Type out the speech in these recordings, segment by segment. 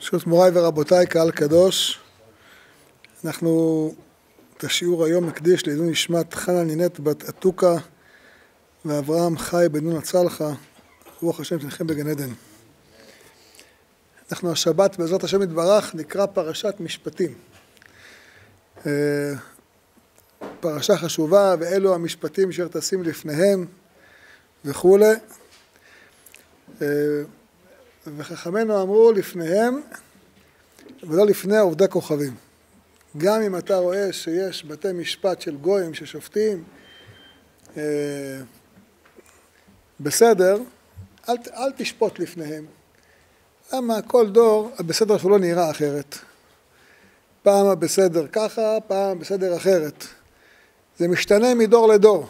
ברשות מוריי ורבותיי, קהל קדוש, אנחנו את השיעור היום נקדיש לעילוי נשמת חנה נינת בת אתוקה ואברהם חי בן נון הצלחה, רוח השם תנחם בגן עדן. אנחנו השבת בעזרת השם יתברך נקרא פרשת משפטים. פרשה חשובה, ואלו המשפטים אשר תשים לפניהם וכו'. וחכמינו אמרו לפניהם ולא לפני עובדי כוכבים. גם אם אתה רואה שיש בתי משפט של גויים ששופטים בסדר, אל תשפוט לפניהם. למה כל דור הבסדר שלו לא נראה אחרת. פעם הבסדר ככה, פעם בסדר אחרת. זה משתנה מדור לדור.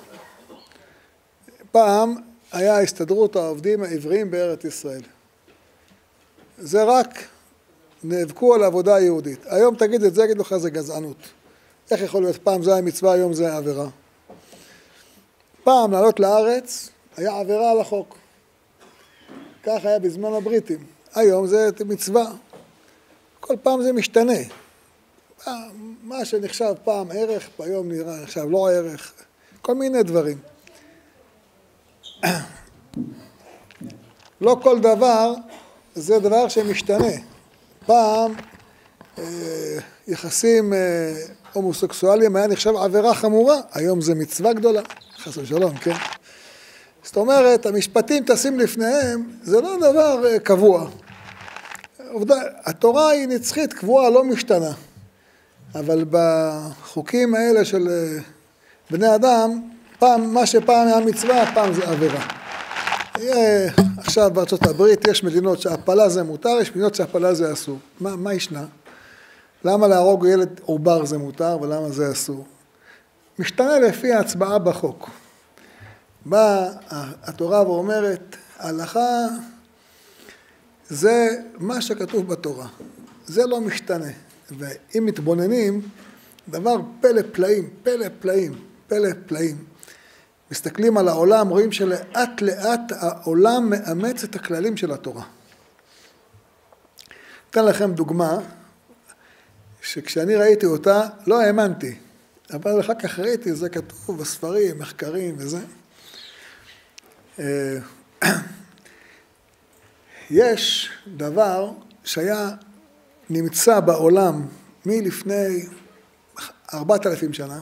פעם היה הסתדרות העובדים העבריים בארץ ישראל. זה רק נאבקו על העבודה היהודית. היום תגיד את זה, אגיד לך זה גזענות. איך יכול להיות פעם זה היה מצווה, היום זה היה עבירה? פעם לעלות לארץ היה עבירה על החוק. כך היה בזמן הבריטים. היום זה מצווה. כל פעם זה משתנה. מה שנחשב פעם ערך, היום נראה עכשיו לא ערך. כל מיני דברים. לא כל דבר זה דבר שמשתנה. פעם יחסים הומוסקסואליים היה נחשב עבירה חמורה, היום זה מצווה גדולה, חס ושלום, כן? זאת אומרת, המשפטים תשים לפניהם, זה לא דבר קבוע. התורה היא נצחית, קבועה, לא משתנה. אבל בחוקים האלה של בני אדם, פעם, מה שפעם היה מצווה, פעם זה עבירה. עכשיו בארצות הברית יש מדינות שהפלה זה מותר, יש מדינות שהפלה זה אסור. מה ישנה? למה להרוג ילד עובר זה מותר ולמה זה אסור? משתנה לפי ההצבעה בחוק. באה התורה ואומרת, ההלכה זה מה שכתוב בתורה. זה לא משתנה. ואם מתבוננים, דבר פלא פלאים, פלא פלאים, פלא פלאים. מסתכלים על העולם, רואים שלאט לאט העולם מאמץ את הכללים של התורה. אתן לכם דוגמה, שכשאני ראיתי אותה, לא האמנתי. אבל אחר כך ראיתי, זה כתוב בספרים, מחקרים וזה. יש דבר שהיה נמצא בעולם מלפני 4,000 שנה,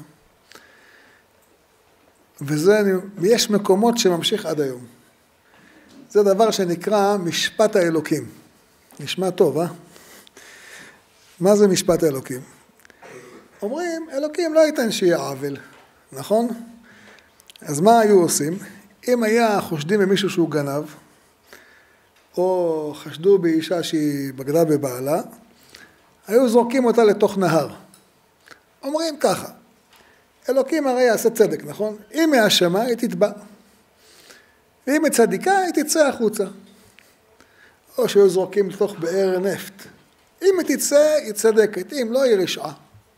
ויש מקומות שממשיך עד היום. זה דבר שנקרא משפט האלוקים. נשמע טוב, אה? מה זה משפט האלוקים? אומרים, אלוקים לא ייתן שיהיה עוול, נכון? אז מה היו עושים? אם היה חושדים במישהו שהוא גנב, או חשדו באישה שהיא בגדה בבעלה, היו זורקים אותה לתוך נהר. אומרים ככה, אלוקים הרי יעשה צדק, נכון? אם היא אשמה, היא תתבע. ואם היא צדיקה, היא תצא החוצה. או שהיו זורקים לתוך באר נפט. אם היא תצא, היא צדקת. אם לא, היא רשעה.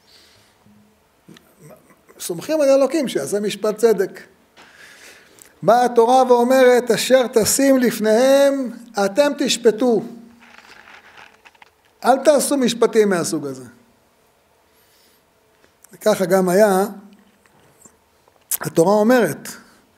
סומכים על אלוקים שיעשה משפט צדק. באה התורה ואומרת, אשר תשים לפניהם, אתם תשפטו. אל תעשו משפטים מהסוג הזה. וככה גם היה, התורה אומרת,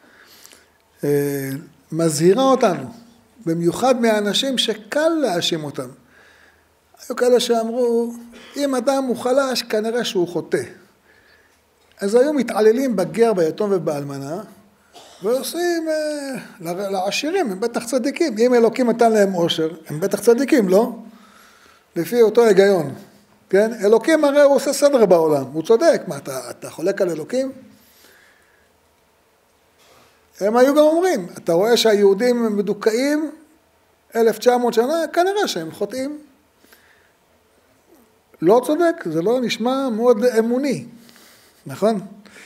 מזהירה אותנו, במיוחד מהאנשים שקל להאשים אותם. היו כאלה שאמרו, אם אדם הוא חלש, כנראה שהוא חוטא. אז היו מתעללים בגר, ביתום ובאלמנה, ועושים לעשירים, הם בטח צדיקים. אם אלוקים נתן להם עושר, הם בטח צדיקים, לא? לפי אותו היגיון. כן? אלוקים הרי הוא עושה סדר בעולם, הוא צודק. מה, אתה חולק על אלוקים? הם היו גם אומרים, אתה רואה שהיהודים מדוכאים 1900 שנה, כנראה שהם חוטאים. לא צודק, זה לא נשמע מאוד אמוני, נכון?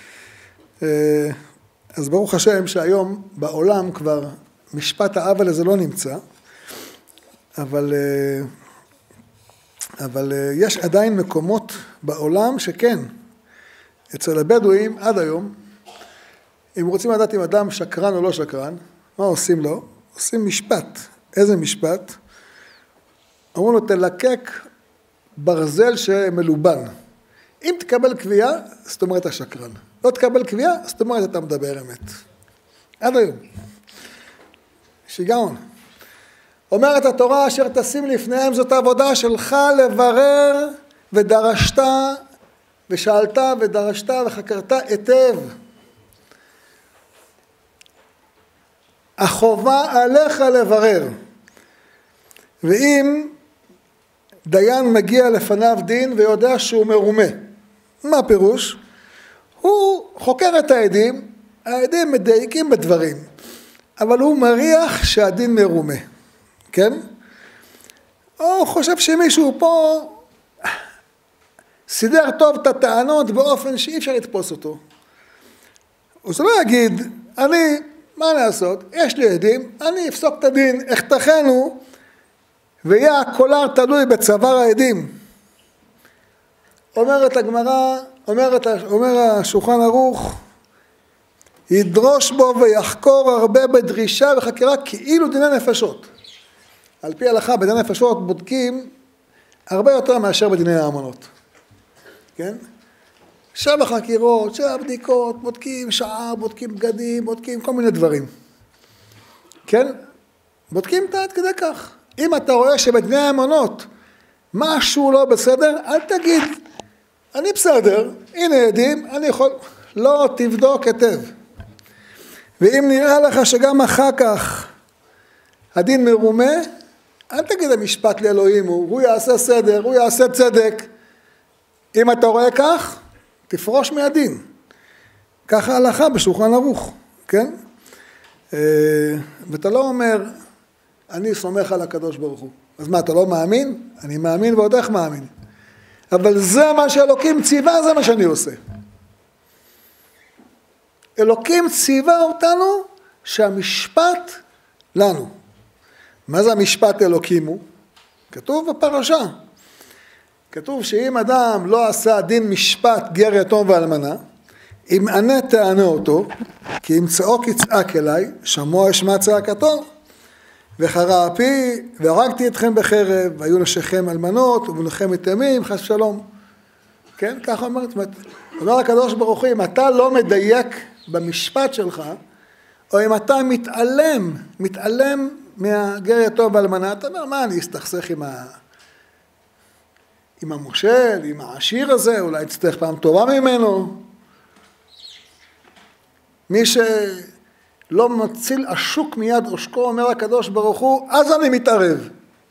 אז ברוך השם שהיום בעולם כבר משפט העוול הזה לא נמצא, אבל יש עדיין מקומות בעולם שכן, אצל הבדואים עד היום, אם רוצים לדעת אם אדם שקרן או לא שקרן, מה עושים לו? עושים משפט. איזה משפט? אמרו לו, תלקק ברזל שמלובן. אם תקבל קביעה, זאת אומרת אתה שקרן. לא תקבל קביעה, זאת אומרת אתה מדבר אמת. עד היום. שיגעון. אומרת התורה, אשר תשים לפניהם, זאת העבודה שלך לברר ודרשת ושאלת ודרשת וחקרת היטב. החובה עליך לברר. ואם דיין מגיע לפניו דין ויודע שהוא מרומה, מה הפירוש? הוא חוקר את העדים, העדים מדייקים בדברים, אבל הוא מריח שהדין מרומה, כן? או חושב שמישהו פה סידר טוב את הטענות באופן שאי אפשר לתפוס אותו. הוא לא יגיד, מה לעשות? יש לי עדים, אני אפסוק את הדין, החתכנו, ויהיה הקולר תלוי בצוואר העדים. אומרת הגמרא, אומר השולחן ערוך, ידרוש בו ויחקור הרבה בדרישה וחקירה כאילו דיני נפשות. על פי ההלכה בדיני נפשות בודקים הרבה יותר מאשר בדיני האמונות. כן? שבע חקירות, שבע בדיקות, בודקים שעה, בודקים בגדים, בודקים כל מיני דברים. כן? בודקים את עד כדי כך. אם אתה רואה שבדיני האמונות משהו לא בסדר, אל תגיד, אני בסדר, הנה עדים, אני יכול, לא תבדוק היטב. ואם נראה לך שגם אחר כך הדין מרומה, אל תגיד המשפט לאלוהים, הוא יעשה סדר, הוא יעשה צדק. אם אתה רואה כך, תפרוש מהדין. ככה ההלכה בשולחן ערוך, כן? ואתה לא אומר, אני סומך על הקדוש ברוך הוא. אז מה, אתה לא מאמין? אני מאמין ועוד איך מאמין. אבל זה מה שאלוקים ציווה, זה מה שאני עושה. אלוקים ציווה אותנו שהמשפט לנו. מה זה המשפט אלוקים הוא? כתוב בפרשה. כתוב שאם אדם לא עשה דין משפט גר יתום ואלמנה, אם ענה תענה אותו, כי אם צעוק יצעק אליי, שמוע אשמע צעקתו, וחרה אפי, והרגתי אתכם בחרב, והיו נשיכם אלמנות, ובנכם יתומים, חס ושלום. כן, ככה אומרת. אומר הקדוש ברוך הוא, אם אתה לא מדייק במשפט שלך, או אם אתה מתעלם מהגר יתום ואלמנה, אתה אומר, מה אני אסתכסך עם המושל, עם העשיר הזה, אולי תצטרך פעם טובה ממנו. מי שלא מציל השוק מיד עושקו, אומר הקדוש ברוך הוא, אז אני מתערב.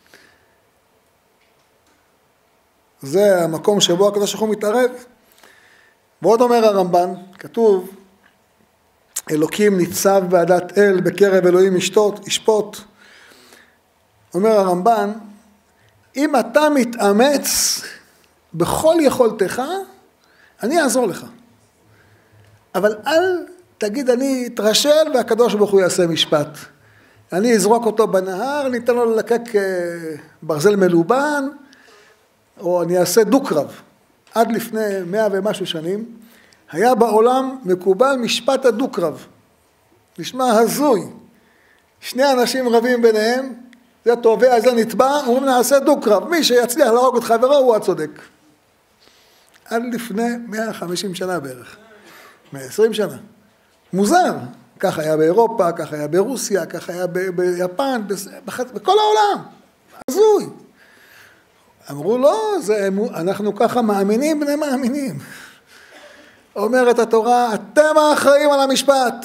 זה המקום שבו הקדוש ברוך הוא מתערב. ועוד אומר הרמב"ן, כתוב, אלוקים ניצב בעדת אל, בקרב אלוהים ישפוט. אומר הרמב"ן, אם אתה מתאמץ בכל יכולתך, אני אעזור לך. אבל אל תגיד, אני אתרשל והקדוש ברוך הוא יעשה משפט. אני אזרוק אותו בנהר, ניתן לו ללקק ברזל מלובן, או אני אעשה דו-קרב. עד לפני 100 ומשהו שנים, היה בעולם מקובל משפט הדו-קרב. נשמע הזוי. שני אנשים רבים ביניהם, זה תובע, זה נתבע, אומרים נעשה דו-קרב. מי שיצליח להרוג את חברו הוא הצודק. עד לפני 150 שנה בערך. 120 שנה. מוזר. כך היה באירופה, כך היה ברוסיה, כך היה ביפן, בכל העולם. הזוי. אמרו לא, אנחנו ככה מאמינים בני מאמינים. אומרת התורה, אתם האחראים על המשפט.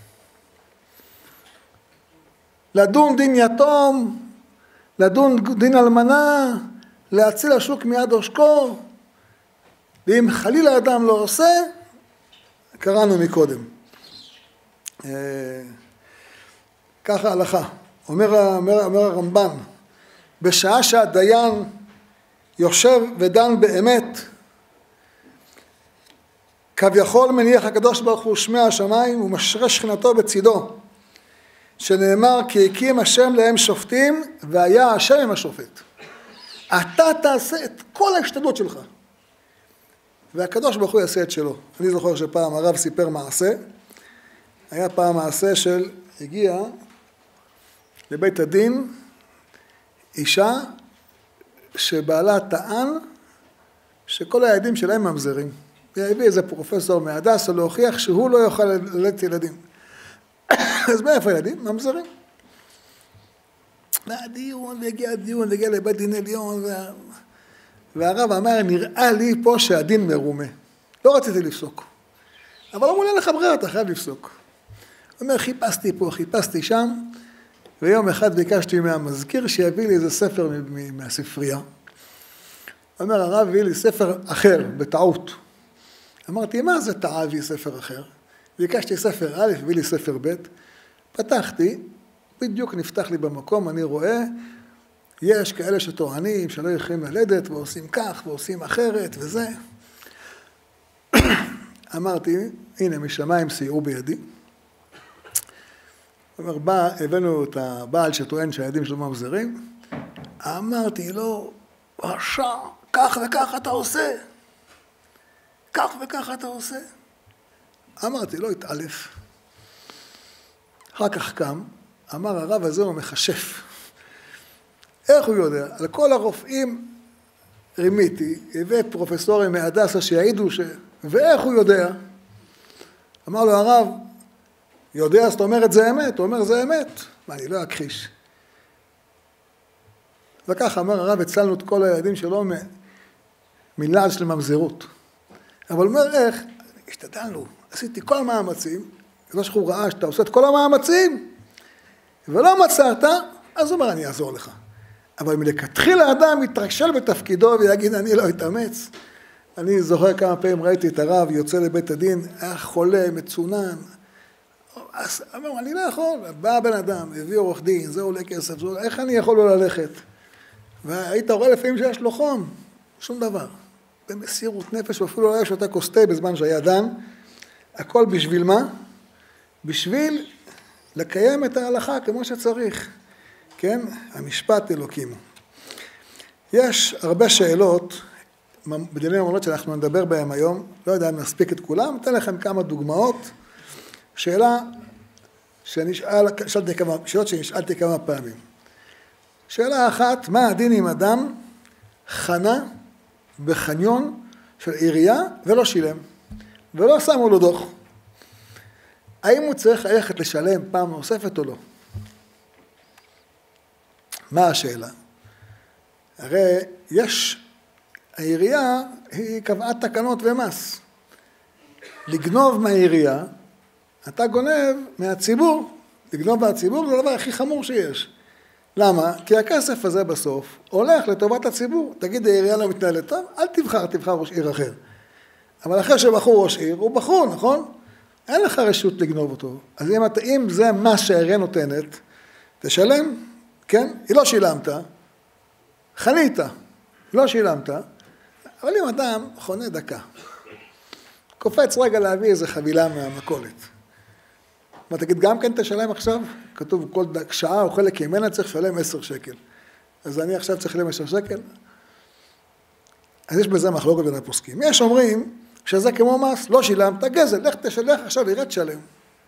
לדון דין יתום, לדון דין אלמנה, להציל השוק מיד עושקו, ואם חלילה אדם לא עושה, קראנו מקודם. ככה הלכה. אומר הרמב"ן, בשעה שהדיין יושב ודן באמת, כביכול מניח הקדוש ברוך הוא שמי השמיים ומשרה שכינתו בצידו, שנאמר כי הקים השם להם שופטים והיה השם עם השופט. אתה תעשה את כל ההשתדלות שלך, והקדוש ברוך הוא יעשה את שלו. אני זוכר שפעם הרב סיפר מעשה, היה פעם מעשה של הגיע לבית הדין אישה שבעלה טען שכל הילדים שלהם ממזרים. והביא איזה פרופסור מהדסה להוכיח שהוא לא יוכל ללדת ילדים. אז מאיפה ילדים? ממזרים. והדיון, והגיע הדיון, והגיע לבית דין עליון, והרב אמר, נראה לי פה שהדין מרומה. לא רציתי לפסוק. אבל אמרו לך ברירה, אתה חייב לפסוק. הוא אומר, חיפשתי פה, חיפשתי שם, ויום אחד ביקשתי מהמזכיר שיביא לי איזה ספר מהספרייה. הוא אומר, הרב הביא לי ספר אחר, בטעות. אמרתי, מה זה טעה הביא ספר אחר? ביקשתי ספר א', הביא לי ספר ב', פתחתי, בדיוק נפתח לי במקום, אני רואה, יש כאלה שטוענים שלא יכולים ללדת, ועושים כך, ועושים אחרת, וזה. אמרתי, הנה, משמיים סייעו בידי. הוא אומר, הבאנו את הבעל שטוען שהילדים שלו ממזרים, אמרתי לו, רשע, כך וכך אתה עושה. כך וכך אתה עושה. אמרתי לו, התעלף. אחר כך קם, אמר הרב הזה הוא מחשף. איך הוא יודע? על כל הרופאים רימיתי, הבאת פרופסורים מהדסה שיעידו ואיך הוא יודע? אמר לו הרב, יודע, זאת אומרת זה אמת, הוא אומר זה אמת, ואני לא אכחיש. וכך אמר הרב, הצלנו את כל הילדים שלו מלעז של ממזרות. אבל הוא אומר איך? השתדלנו, עשיתי כל המאמצים, לא שהוא ראה שאתה עושה את כל המאמצים, ולא מצאת, אז הוא אומר אני אעזור לך. אבל מלכתחילה האדם יתרשל בתפקידו ויגיד אני לא אתאמץ. אני זוכר כמה פעמים ראיתי את הרב יוצא לבית הדין, היה חולה, מצונן, אז אמרו, אני לא יכול, בא בן אדם, הביא עורך דין, זה עולה כסף, איך אני יכול לא ללכת? והיית רואה לפעמים שיש לו חום, שום דבר. במסירות נפש, ואפילו לא היה שותה כוס תה בזמן שהיה דן, הכל בשביל מה? בשביל לקיים את ההלכה כמו שצריך, כן? המשפט אלוקים. יש הרבה שאלות, בדיני ממונות שאנחנו נדבר בהם היום, לא יודע אם נספיק את כולם, אתן לכם כמה דוגמאות, שאלות שנשאלתי כמה פעמים. שאלה אחת, מה הדין אם אדם חנה בחניון של עירייה ולא שילם, ולא שמו לו דוח? האם הוא צריך ללכת לשלם פעם נוספת או לא? מה השאלה? הרי העירייה היא קבעה תקנות ומס. לגנוב מהעירייה, אתה גונב מהציבור. לגנוב מהציבור זה הדבר הכי חמור שיש. למה? כי הכסף הזה בסוף הולך לטובת הציבור. תגיד, העירייה לא מתנהלת טוב, אל תבחר ראש עיר אחר. אבל אחרי שבחור ראש עיר, הוא בחור, נכון? אין לך רשות לגנוב אותו. אז אם זה מה שהעירייה נותנת, תשלם, כן? היא לא שילמת, חנית, לא שילמת, אבל אם אדם חונה דקה, קופץ רגע להביא איזה חבילה מהמכולת. מה תגיד, גם כן תשלם עכשיו? כתוב כל שעה או חלק ימנה צריך לשלם 10 שקל. אז אני עכשיו צריך לשלם 10 שקל? אז יש בזה מחלוקת בין הפוסקים. יש אומרים שזה כמו מס, לא שילמת, גזל, לך תשלח עכשיו לעירייה תשלם.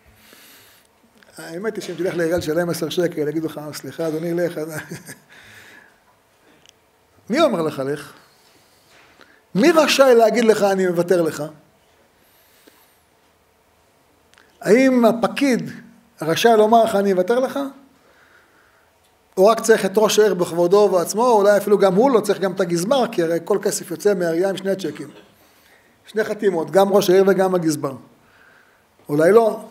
האמת היא שאם תלך לעירייה לשלם 10 שקל, יגידו לך, סליחה אדוני, לך. מי אומר לך לך? מי רשאי להגיד לך אני מוותר לך? האם הפקיד רשאי לומר לך אני אוותר לך? או רק צריך את ראש העיר בכבודו ובעצמו, או אולי אפילו גם הוא לא צריך גם את הגזבר, כי הרי כל כסף יוצא מהעירייה עם 2 צ'קים. 2 חתימות, גם ראש העיר וגם הגזבר. אולי לא.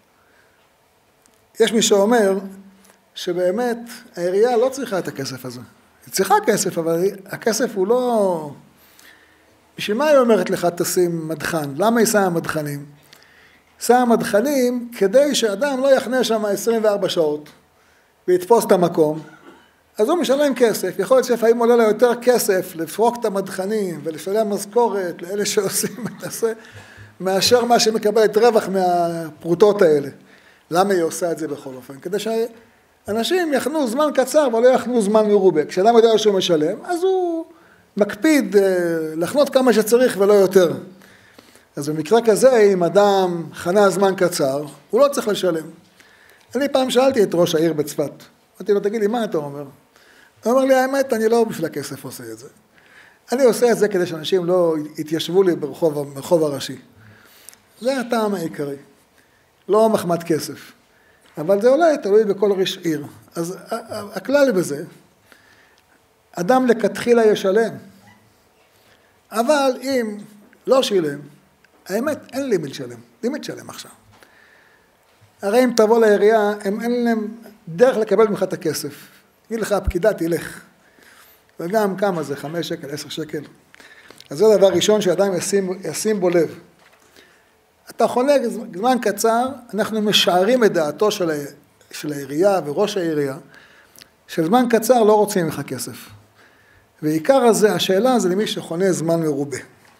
יש מי שאומר שבאמת העירייה לא צריכה את הכסף הזה. היא צריכה כסף, אבל הכסף הוא לא... בשביל מה היא אומרת לך תשים מדחן? למה היא שמה מדחנים? שמה מדחנים כדי שאדם לא יחנה שם 24 שעות ויתפוס את המקום. אז הוא משלם כסף. יכול להיות שלפעמים עולה לו יותר כסף לפרוק את המדחנים ולשלם משכורת לאלה שעושים את זה, מאשר מה שמקבלת רווח מהפרוטות האלה. למה היא עושה את זה בכל אופן? כדי שאנשים יחנו זמן קצר ולא יחנו זמן מרובה. כשאדם יודע שהוא משלם, אז הוא מקפיד לחנות כמה שצריך ולא יותר. אז במקרה כזה, אם אדם חנה זמן קצר, הוא לא צריך לשלם. אני פעם שאלתי את ראש העיר בצפת. אמרתי לו, תגיד לי, מה אתה אומר? הוא אומר לי, האמת, אני לא בשביל הכסף עושה את זה. אני עושה את זה כדי שאנשים לא יתיישבו לי ברחוב הראשי. זה הטעם העיקרי. לא מחמת כסף. אבל זה אולי תלוי בכל ראש עיר. אז הכלל בזה, אדם לכתחילה ישלם. אבל אם לא שילם, האמת, אין לי מי לשלם. מי תשלם עכשיו? הרי אם תבוא לעירייה, אין להם דרך לקבל ממך את הכסף. יגיד לך, הפקידה תלך. וגם כמה זה? 5 שקל, 10 שקל. אז זה דבר ראשון שאדם ישים בו לב. אתה חולק זמן קצר, אנחנו משערים את דעתו של העירייה וראש העירייה, שזמן קצר לא רוצים ממך כסף. ועיקר הזה, השאלה זה למי שחונה זמן מרובה.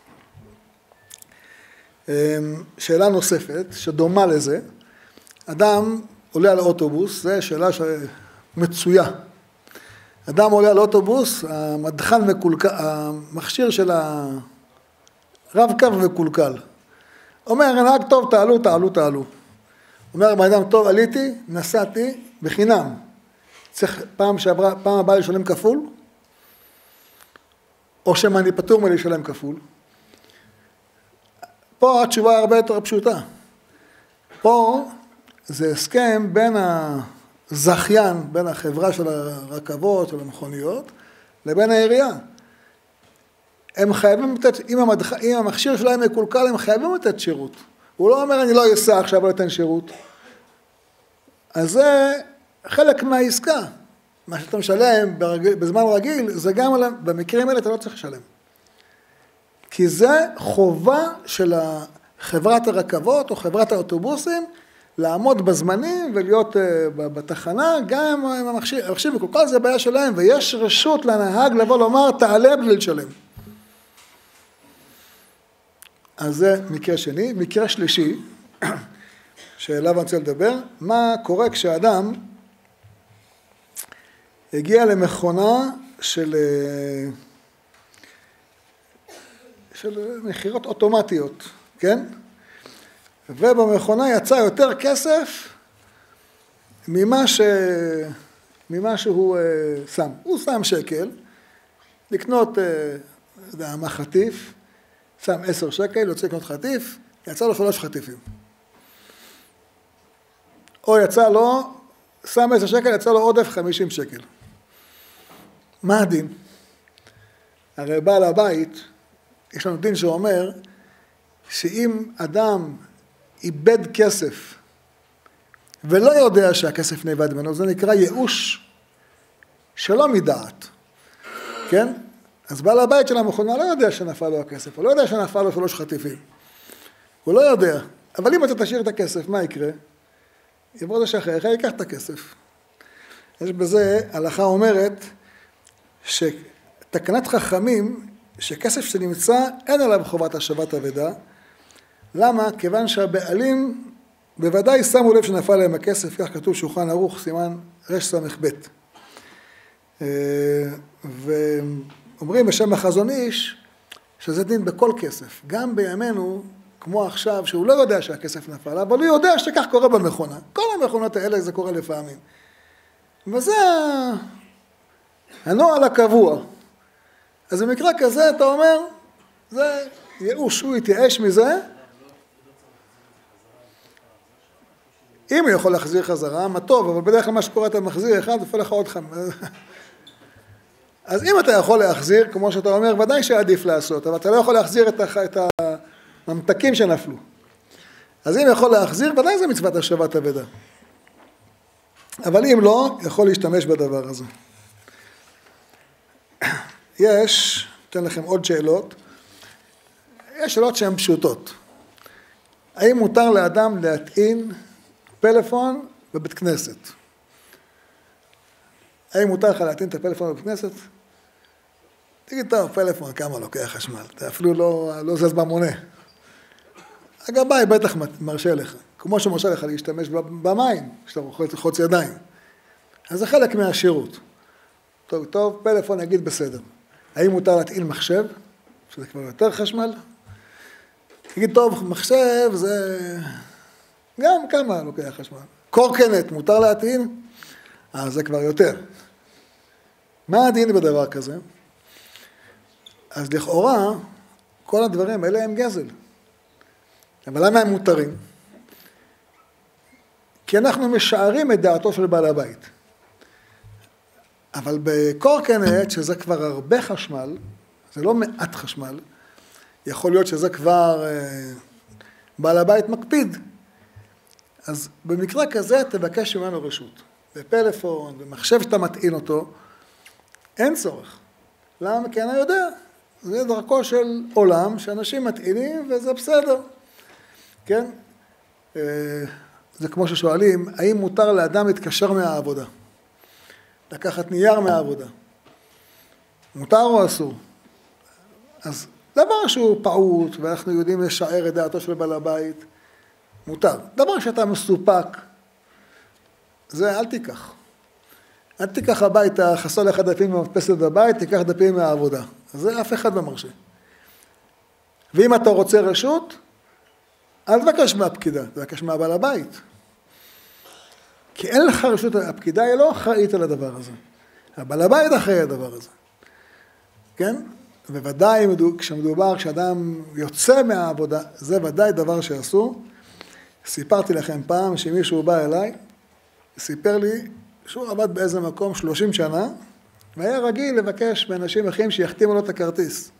שאלה נוספת, שדומה לזה, אדם עולה על אוטובוס, זו שאלה מצויה. אדם עולה על אוטובוס, המדחן מקולקל, המכשיר של הרב-קו מקולקל. אומר, נהג טוב, תעלו. אומר, אדם טוב, עליתי, נסעתי, בחינם. צריך פעם הבאה לשלם כפול, או שמה אני פטור מלשלם כפול. פה התשובה הרבה יותר פשוטה. פה זה הסכם בין הזכיין, בין החברה של הרכבות, של המכוניות, לבין העירייה. הם חייבים לתת, אם המכשיר שלהם מקולקל, הם חייבים לתת שירות. הוא לא אומר, אני לא אסע עכשיו לתת שירות. אז זה חלק מהעסקה. מה שאתה משלם בזמן רגיל, זה גם במקרים האלה אתה לא צריך לשלם. כי זה חובה של חברת הרכבות או חברת האוטובוסים, לעמוד בזמנים ולהיות בתחנה, גם אם המכשיר מקולקל, זה בעיה שלהם, ויש רשות לנהג לבוא לומר, תעלה בלי לשלם. אז זה מקרה שני. מקרה שלישי, שאליו אני רוצה לדבר, מה קורה כשאדם הגיע למכונה של מחירות אוטומטיות, כן? ובמכונה יצא יותר כסף ממה שהוא שם. הוא שם שקל, לקנות, מה חטיף, שם 10 שקל, יוצא לקנות חטיף, יצא לו 3 חטיפים. או יצא לו, שם 10 שקל, יצא לו עודף 50 שקל. מה הדין? הרי בעל הבית, יש לנו דין שאומר, שאם אדם איבד כסף, ולא יודע שהכסף נאבד ממנו, זה נקרא ייאוש שלא מדעת, כן? אז בעל הבית של המכונה לא יודע שנפל לו הכסף, הוא לא יודע שנפל לו 3 חטיפים, הוא לא יודע, אבל אם אתה תשאיר את הכסף, מה יקרה? יבוא לשחרר, ייקח את הכסף. יש בזה, הלכה אומרת, שתקנת חכמים, שכסף שנמצא, אין עליו חובת השבת אבדה. למה? כיוון שהבעלים בוודאי שמו לב שנפל להם הכסף, כך כתוב שולחן ערוך, סימן רס"ב. ואומרים בשם החזון איש, שזה דין בכל כסף. גם בימינו, כמו עכשיו, שהוא לא יודע שהכסף נפל, אבל הוא יודע שכך קורה במכונה. כל המכונות האלה זה קורה לפעמים. וזה הנוהל הקבוע. אז במקרה כזה אתה אומר, זה ייאוש, הוא יתייאש מזה. אם הוא יכול להחזיר חזרה, מה טוב, אבל בדרך כלל מה שקורה אתה מחזיר אחד, נופל לך עוד 5. אז אם אתה יכול להחזיר, כמו שאתה אומר, ודאי שעדיף לעשות, אבל אתה לא יכול להחזיר את הממתקים שנפלו. אז אם יכול להחזיר, ודאי זה מצוות השבת אבדה. אבל אם לא, יכול להשתמש בדבר הזה. יש, אתן לכם עוד שאלות, יש שאלות שהן פשוטות. האם מותר לאדם להטעין פלאפון בבית כנסת? האם מותר לך להטעין את הפלאפון בבית כנסת? תגיד, טוב, פלאפון, כמה לוקח חשמל? אתה אפילו לא זז במונה. הגבאי בטח מרשה לך, כמו שמרשה לך להשתמש במים, כשאתה רוחץ ידיים. אז זה חלק מהשירות. טוב, פלאפון יגיד בסדר. האם מותר להטעין מחשב, שזה כבר יותר חשמל? תגיד, טוב, מחשב זה גם כמה לוקח חשמל. קורקינט, מותר להטעין? אז זה כבר יותר. מה הדין בדבר כזה? אז לכאורה, כל הדברים האלה הם גזל. אבל למה הם מותרים? כי אנחנו משערים את דעתו של בעל הבית. אבל בקורקינט, שזה כבר הרבה חשמל, זה לא מעט חשמל, יכול להיות שזה כבר בעל הבית מקפיד. אז במקרה כזה תבקש ממנו רשות. בפלאפון, במחשב שאתה מטעין אותו, אין צורך. למה? כי אני יודע. זה דרכו של עולם, שאנשים מטעינים וזה בסדר. כן? זה כמו ששואלים, האם מותר לאדם להתקשר מהעבודה? לקחת נייר מהעבודה. מותר או אסור? אז דבר שהוא פעוט, ואנחנו יודעים לשער את דעתו של בעל הבית, מותר. דבר שאתה מסופק, זה אל תיקח. אל תיקח הביתה, חסר לך דפים במדפסת בבית, תיקח דפים מהעבודה. אז זה אף אחד לא מרשה. ואם אתה רוצה רשות, אל תבקש מהפקידה, תבקש מהבעל הבית. כי אין לך רשות, הפקידה היא לא אחראית על הדבר הזה. הבעל הבית אחראי על הדבר הזה. כן? בוודאי כשמדובר, כשאדם יוצא מהעבודה, זה ודאי דבר שאסור. סיפרתי לכם פעם שמישהו בא אליי, סיפר לי שהוא עבד באיזה מקום 30 שנה, והיה רגיל לבקש מאנשים אחרים שיחתימו לו את הכרטיס.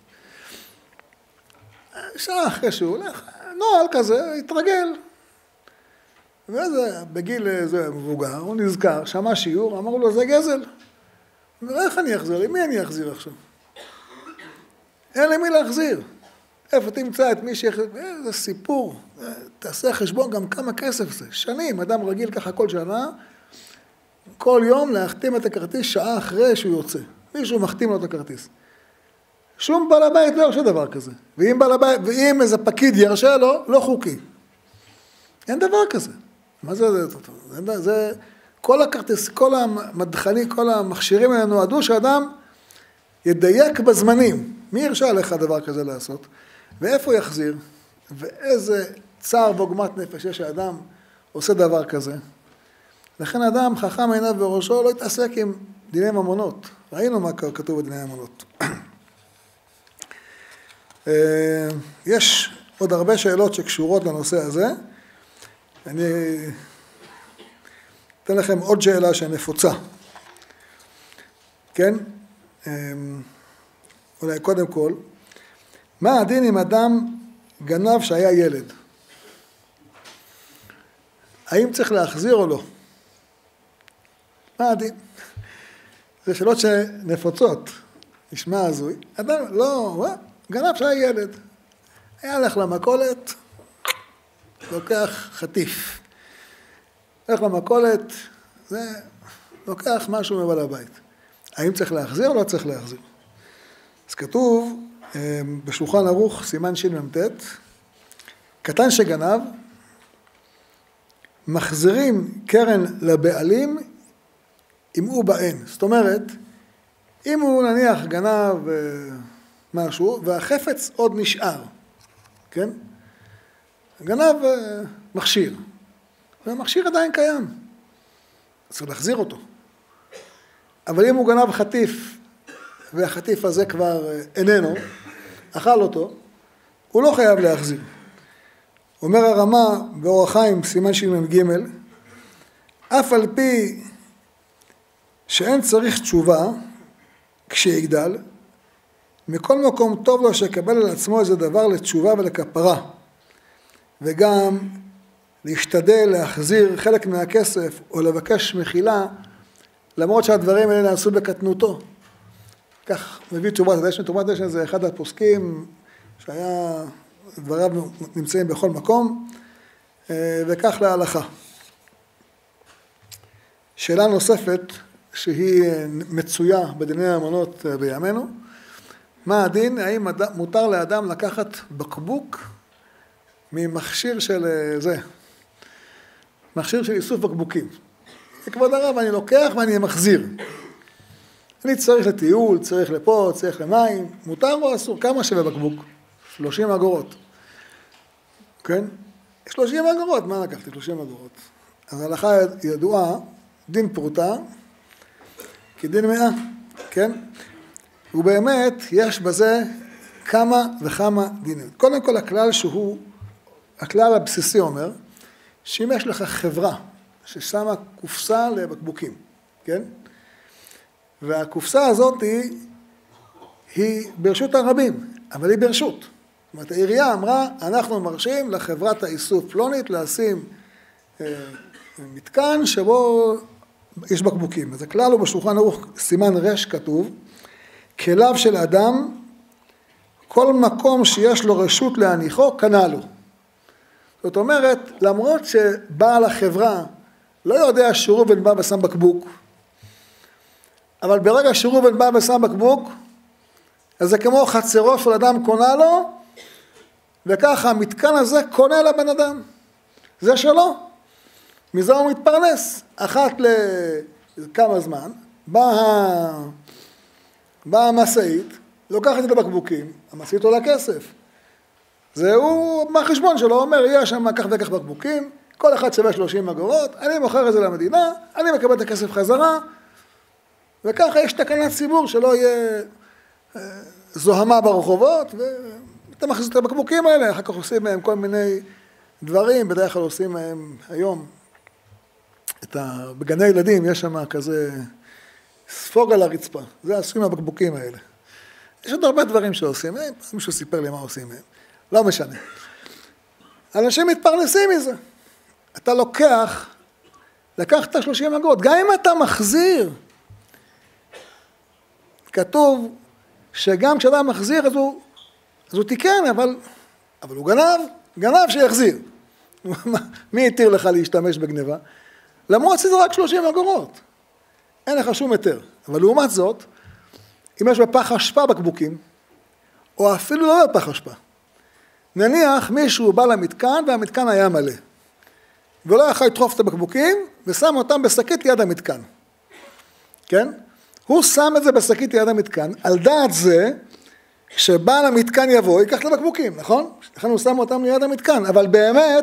שעה אחרי שהוא הולך, נועל כזה, התרגל. וזה בגיל איזה מבוגר, הוא נזכר, שמע שיעור, אמרו לו זה גזל. איך אני אחזיר? למי אני אחזיר עכשיו? אין למי להחזיר. איפה תמצא את מי שיחזיר? זה סיפור. תעשה חשבון גם כמה כסף זה. שנים, אדם רגיל ככה כל שנה, כל יום להחתים את הכרטיס שעה אחרי שהוא יוצא. מישהו מחתים לו את הכרטיס. שום בעל הבית לא ירשה דבר כזה. ואם איזה פקיד ירשה לו, לא חוקי. אין דבר כזה. מה זה? זה כל הכרטיס, כל המדחנים, כל המכשירים האלה נועדו שאדם ידייק בזמנים. מי ירשה לך דבר כזה לעשות? ואיפה יחזיר? ואיזה צער ועוגמת נפש יש שהאדם עושה דבר כזה. לכן אדם חכם עיניו בראשו לא יתעסק עם דיני ממונות. ראינו מה כתוב בדיני ממונות. יש עוד הרבה שאלות שקשורות לנושא הזה. אני אתן לכם עוד שאלה שנפוצה. כן? אולי קודם כל, מה הדין אם אדם גנב שהיה ילד? האם צריך להחזיר או לא? מה הדין? זה שאלות שנפוצות. נשמע הזוי. אדם, לא, גנב שהיה ילד. היה הלך למכולת, לוקח חטיף. הלך למכולת, זה לוקח משהו מבעל הבית. האם צריך להחזיר או לא צריך להחזיר? אז כתוב בשולחן ערוך סימן שמ"ט, קטן שגנב, מחזירים קרן לבעלים אם הוא באין. זאת אומרת, אם הוא נניח גנב משהו והחפץ עוד נשאר, כן? גנב מכשיר, והמכשיר עדיין קיים, צריך להחזיר אותו. אבל אם הוא גנב חטיף, והחטיף הזה כבר איננו, אכל אותו, הוא לא חייב להחזיר. אומר הרמה באור החיים, סימן שמ"ג, אף על פי שאין צריך תשובה כשיגדל, מכל מקום טוב לו שיקבל על עצמו איזה דבר לתשובה ולכפרה, וגם להשתדל להחזיר חלק מהכסף או לבקש מחילה, למרות שהדברים האלה נעשו בקטנותו. כך מביא תשובת הדשן. תשובת הדשן זה אחד הפוסקים שהיה, דבריו נמצאים בכל מקום, וכך להלכה. שאלה נוספת שהיא מצויה בדיני הממונות בימינו, מה הדין? האם מותר לאדם לקחת בקבוק ממכשיר של זה, מכשיר של איסוף בקבוקים. כבוד הרב, אני לוקח ואני מחזיר. אני צריך לטיול, צריך לפה, צריך למים, מותר או אסור? כמה שווה בקבוק? 30 אגורות. כן? 30 אגורות, מה לקחתי? 30 אגורות. אז ההלכה ידועה, דין פרוטה, כדין 100. כן? ובאמת יש בזה כמה וכמה דינים. קודם כל הכלל הבסיסי אומר, שאם יש לך חברה ששמה קופסה לבקבוקים, כן? והקופסה הזאת היא ברשות הרבים, אבל היא ברשות. זאת אומרת, העירייה אמרה, אנחנו מרשים לחברת האיסוף פלונית לשים מתקן שבו יש בקבוקים. אז הכלל הוא בשולחן ערוך סימן רש כתוב, כליו של אדם, כל מקום שיש לו רשות להניחו, קנה לו. זאת אומרת, למרות שבעל החברה לא יודע שראובן בא ושם בקבוק, אבל ברגע שראובן בא ושם בקבוק, אז זה כמו חצרו של אדם קונה לו, וככה המתקן הזה קונה לבן אדם. זה שלו. מזה הוא מתפרנס. אחת לכמה זמן, באה המשאית, לוקחת את הבקבוקים, המשאית עולה כסף. זהו מהחשבון שלו, אומר, יש שם כך וכך בקבוקים, כל אחד שווה 30 אגורות, אני מוכר את זה למדינה, אני מקבל את הכסף חזרה, וככה יש תקנת ציבור שלא יהיה זוהמה ברחובות, ואתה מכניס את הבקבוקים האלה, אחר כך עושים מהם כל מיני דברים, בדרך כלל עושים מהם היום, בגני ילדים יש שם כזה ספוג על הרצפה, זה עושים הבקבוקים האלה. יש עוד הרבה דברים שעושים מהם, מישהו סיפר לי מה עושים מהם, לא משנה. אנשים מתפרנסים מזה. אתה לקחת 30 אגורות, גם אם אתה מחזיר, כתוב שגם כשאתה מחזיר אז הוא תיקן, אבל הוא גנב שיחזיר. מי יתיר לך להשתמש בגניבה? למרות שזה רק 30 אגורות. אין לך שום היתר. אבל לעומת זאת, אם יש בפח אשפה בקבוקים, או אפילו לא בפח אשפה, נניח מישהו בא למתקן והמתקן היה מלא, ולא יכול לדחוף את הבקבוקים, ושם אותם בשקית ליד המתקן. כן? הוא שם את זה בשקית ליד המתקן, על דעת זה, שבעל המתקן יבוא, ייקח את הבקבוקים, נכון? לכן הוא שם אותם ליד המתקן, אבל באמת,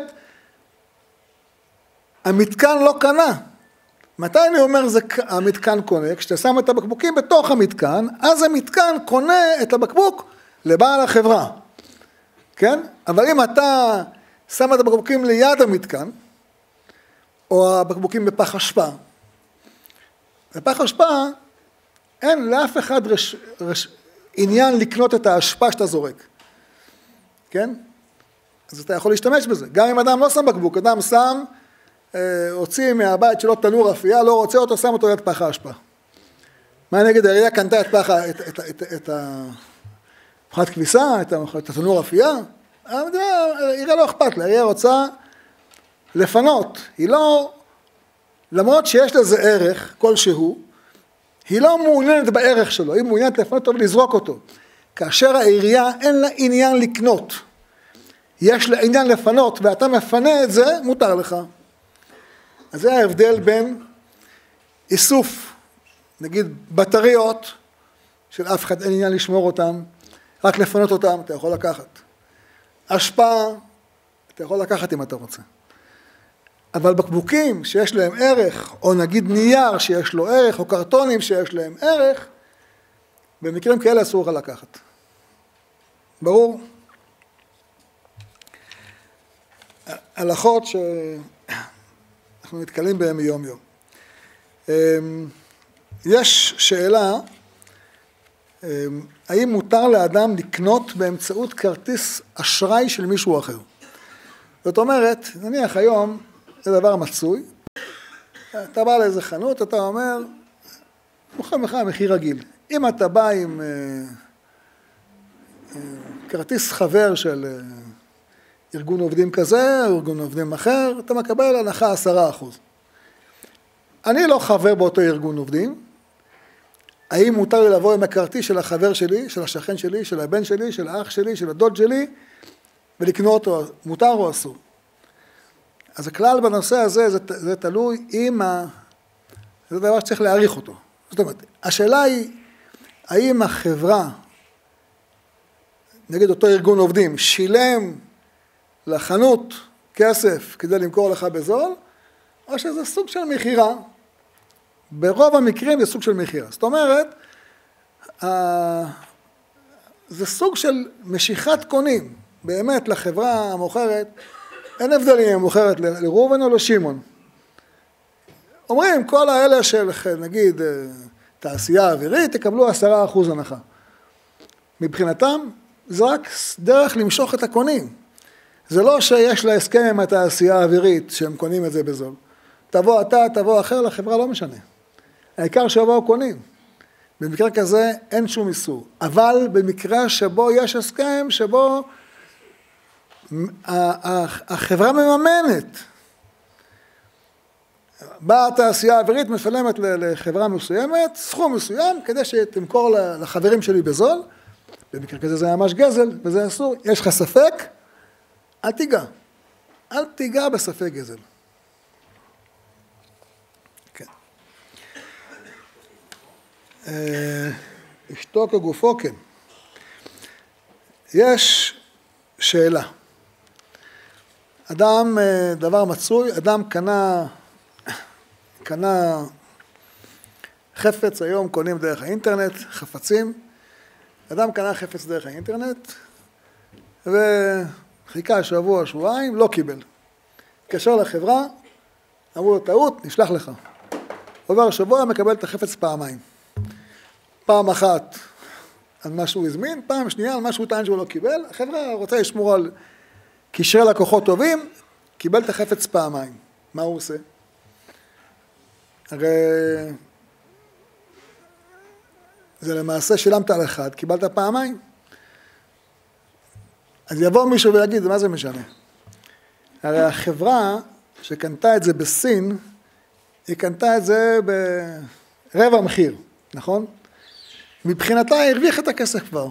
המתקן לא קנה. מתי אני אומר המתקן קונה? כשאתה שם את הבקבוקים בתוך המתקן, אז המתקן קונה את הבקבוק לבעל החברה. כן? אבל אם אתה שם את הבקבוקים ליד המתקן, או הבקבוקים בפח אשפה, בפח אשפה אין לאף אחד עניין לקנות את האשפה שאתה זורק. כן? אז אתה יכול להשתמש בזה. גם אם אדם לא שם בקבוק, אדם שם, הוציא מהבית שלו תנור אפייה, לא רוצה אותו, שם אותו ליד פח האשפה. מה נגד? העירייה קנתה את הפחת כביסה, את התנור אפייה, העירייה לא אכפת לה, העירייה רוצה לפנות. היא לא, למרות שיש לזה ערך כלשהו, היא לא מעוניינת בערך שלו, היא מעוניינת לפנות אותו ולזרוק אותו. כאשר העירייה אין לה עניין לקנות, יש לה עניין לפנות, ואתה מפנה את זה, מותר לך. אז זה ההבדל בין איסוף, נגיד בטריות, של אף אחד אין עניין לשמור אותם, רק לפנות אותם, אתה יכול לקחת. אשפה, אתה יכול לקחת אם אתה רוצה. אבל בקבוקים שיש להם ערך, או נגיד נייר שיש לו ערך, או קרטונים שיש להם ערך, במקרים כאלה אסור לך לקחת. ברור? הלכות שאנחנו נתקלים בהם מיום יום. יש שאלה, האם מותר לאדם לקנות באמצעות כרטיס אשראי של מישהו אחר? זאת אומרת, נניח היום, זה דבר מצוי, אתה בא לאיזה חנות, אתה אומר, מוכר לך מחיר רגיל. אם אתה בא עם כרטיס חבר של ארגון עובדים כזה, או ארגון עובדים אחר, אתה מקבל הנחה 10%. אני לא חבר באותו ארגון עובדים, האם מותר לי לבוא עם הכרטיס של החבר שלי, של השכן שלי, של הבן שלי, של האח שלי, של הדוד שלי, ולקנות אותו, מותר או אסור? אז הכלל בנושא הזה, זה תלוי זה דבר שצריך להעריך אותו. זאת אומרת, השאלה היא, האם החברה, נגיד אותו ארגון עובדים, שילם לחנות כסף כדי למכור לך בזול, או שזה סוג של מחירה. ברוב המקרים זה סוג של מחירה. זאת אומרת, זה סוג של משיכת קונים, באמת לחברה המוכרת, אין הבדלים אם מוכרת לראובן או לשמעון. אומרים, כל האלה של, נגיד, תעשייה אווירית, תקבלו 10% הנחה. מבחינתם, זה רק דרך למשוך את הקונים. זה לא שיש לה הסכם עם התעשייה האווירית, שהם קונים את זה בזול. תבוא אתה, תבוא אחר, לחברה לא משנה. העיקר שיבואו קונים. במקרה כזה אין שום איסור. אבל במקרה שבו יש הסכם, שבו החברה מממנת. באה התעשייה האווירית, משלמת לחברה מסוימת, סכום מסוים, כדי שתמכור לחברים שלי בזול. במקרה כזה זה ממש גזל, וזה אסור. יש לך ספק? אל תיגע. אל תיגע בספק גזל. כן. אשתו כגופו, כן. יש שאלה. אדם, דבר מצוי, אדם קנה חפץ, היום קונים דרך האינטרנט, חפצים. אדם קנה חפץ דרך האינטרנט, וחיכה שבוע, שבועיים, לא קיבל. התקשר לחברה, אמרו לו, טעות, נשלח לך. עובר שבוע, מקבל את החפץ פעמיים. פעם אחת על מה שהוא הזמין, פעם שנייה על מה שהוא טען שהוא לא קיבל. החברה רוצה לשמור על קשרי לקוחות טובים, קיבל את החפץ פעמיים. מה הוא עושה? הרי זה למעשה שילמת על אחד, קיבלת פעמיים. אז יבוא מישהו ויגיד, מה זה משנה? הרי החברה שקנתה את זה בסין, היא קנתה את זה ברבע מחיר, נכון? מבחינתה היא הרוויחה את הכסף כבר.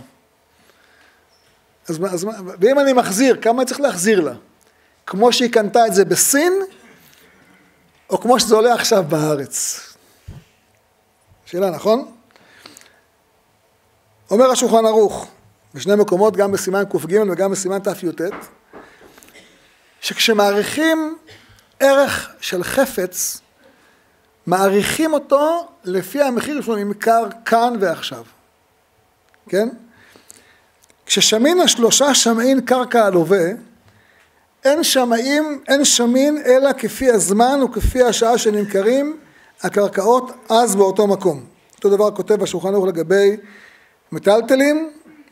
ואם אני מחזיר, כמה צריך להחזיר לה? כמו שהיא קנתה את זה בסין, או כמו שזה עולה עכשיו בארץ? שאלה, נכון? אומר השולחן ערוך, בשני מקומות, גם בסימן ק"ג וגם בסימן ת"י"ט, שכשמעריכים ערך של חפץ, מעריכים אותו לפי המחיר שהוא נמכר כאן ועכשיו. כן? כששמין השלושה שמעין קרקע הלווה, אין שמין אלא כפי הזמן וכפי השעה שנמכרים הקרקעות אז באותו מקום. אותו דבר כותב השולחן ערוך לגבי מטלטלים,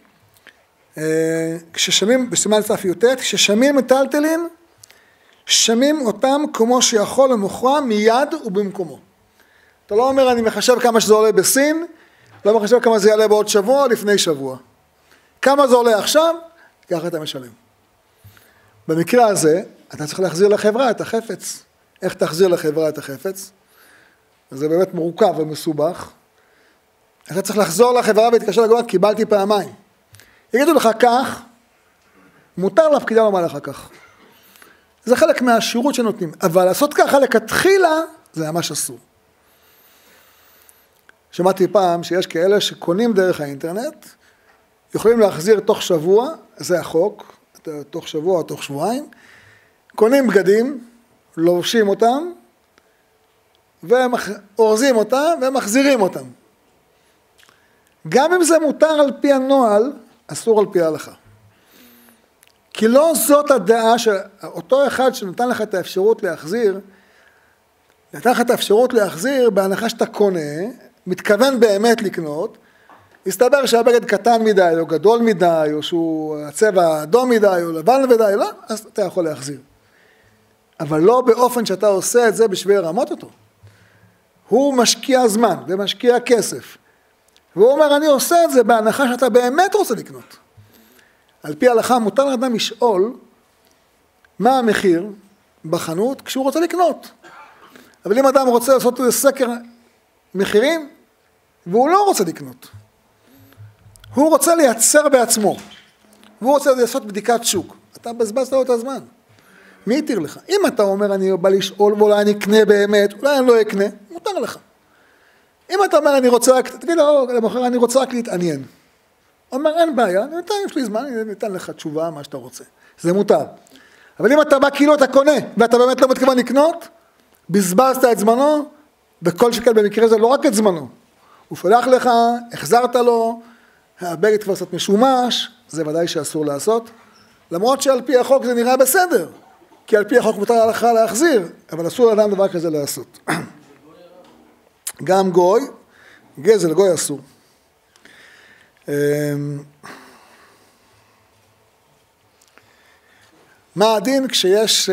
כששמים, בסימן ת"י"ט, כששמים מטלטלים, שמים אותם כמו שיכול למוכרם מיד ובמקומו. אתה לא אומר, אני מחשב כמה שזה עולה בסין, לא מחשב כמה זה יעלה בעוד שבוע, לפני שבוע. כמה זה עולה עכשיו, ככה אתה משלם. במקרה הזה, אתה צריך להחזיר לחברה את החפץ. איך תחזיר לחברה את החפץ? זה באמת מורכב ומסובך. אתה צריך לחזור לחברה ולהתקשר לגמרי, קיבלתי פעמיים. יגידו לך כך, מותר לפקידה לומר לך כך. זה חלק מהשירות שנותנים, אבל לעשות ככה לכתחילה, זה ממש אסור. שמעתי פעם שיש כאלה שקונים דרך האינטרנט, יכולים להחזיר תוך שבוע, זה החוק, תוך שבוע או תוך שבועיים, קונים בגדים, לובשים אותם, ואורזים אותם ומחזירים אותם. גם אם זה מותר על פי הנוהל, אסור על פי ההלכה. כי לא זאת הדעה שאותו אחד שנתן לך את האפשרות להחזיר, נתן לך את האפשרות להחזיר בהנחה שאתה קונה, מתכוון באמת לקנות, הסתבר שהבגד קטן מדי או גדול מדי, או שהוא הצבע אדום מדי או לבן מדי, לא, אז אתה יכול להחזיר. אבל לא באופן שאתה עושה את זה בשביל לרמות אותו. הוא משקיע זמן ומשקיע כסף. והוא אומר, אני עושה את זה בהנחה שאתה באמת רוצה לקנות. על פי ההלכה מותר לאדם לשאול מה המחיר בחנות כשהוא רוצה לקנות. אבל אם אדם רוצה לעשות איזה סקר מחירים, והוא לא רוצה לקנות. הוא רוצה לייצר בעצמו. והוא רוצה לעשות בדיקת שוק. אתה בזבזת לו את הזמן. מי יתיר לך? אם אתה אומר, אני בא לשאול, ואולי אני אקנה באמת, אולי אני לא אקנה, מותר לך. אם אתה אומר, אני רוצה רק, תגיד לו, למחר אני רוצה רק להתעניין. אומר, אין בעיה, יש לי זמן, אני אתן לך תשובה, מה שאתה רוצה. זה מותר. אבל אם אתה בא כאילו אתה קונה, ואתה באמת לא מתכוון לקנות, בזבזת את זמנו, וכל שכן במקרה זה לא רק את זמנו, הוא שולח לך, החזרת לו, הבגד כבר קצת משומש, זה ודאי שאסור לעשות, למרות שעל פי החוק זה נראה בסדר, כי על פי החוק מותר לך להחזיר, אבל אסור לאדם דבר כזה לעשות. גם גוי, גזל גוי אסור. מה הדין כשיש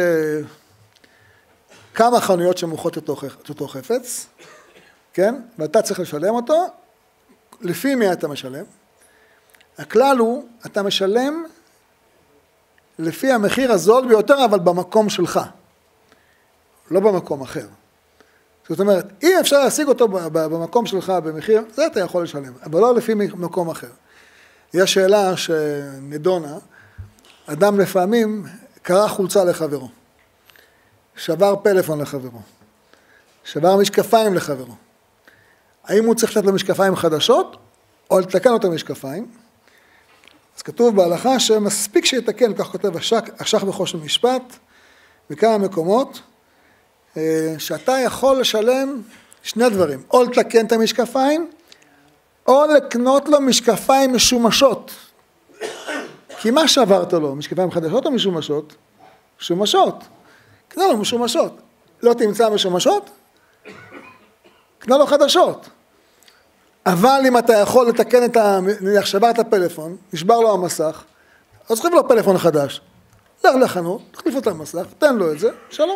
כמה חנויות שמוכרות את אותו חפץ, כן? ואתה צריך לשלם אותו, לפי מי אתה משלם? הכלל הוא, אתה משלם לפי המחיר הזול ביותר, אבל במקום שלך, לא במקום אחר. זאת אומרת, אם אפשר להשיג אותו במקום שלך במחיר, זה אתה יכול לשלם, אבל לא לפי מקום אחר. יש שאלה שנדונה, אדם לפעמים קרא חולצה לחברו, שבר פלאפון לחברו, שבר משקפיים לחברו. האם הוא צריך לתת לו משקפיים חדשות, או לתקן לו את המשקפיים? אז כתוב בהלכה שמספיק שיתקן, כך כותב השח בחושן משפט, בכמה מקומות, שאתה יכול לשלם שני דברים, או לתקן את המשקפיים, או לקנות לו משקפיים משומשות. כי מה שעברת לו, משקפיים חדשות או משומשות? משומשות. קנה לו משומשות. לא תמצא משומשות? קנה לו חדשות. אבל אם אתה יכול לתקן את נניח שברת הפלאפון, נשבר לו המסך, אז תחליף לו פלאפון חדש. לך לחנות, תחליף את המסך, תן לו את זה, שלום.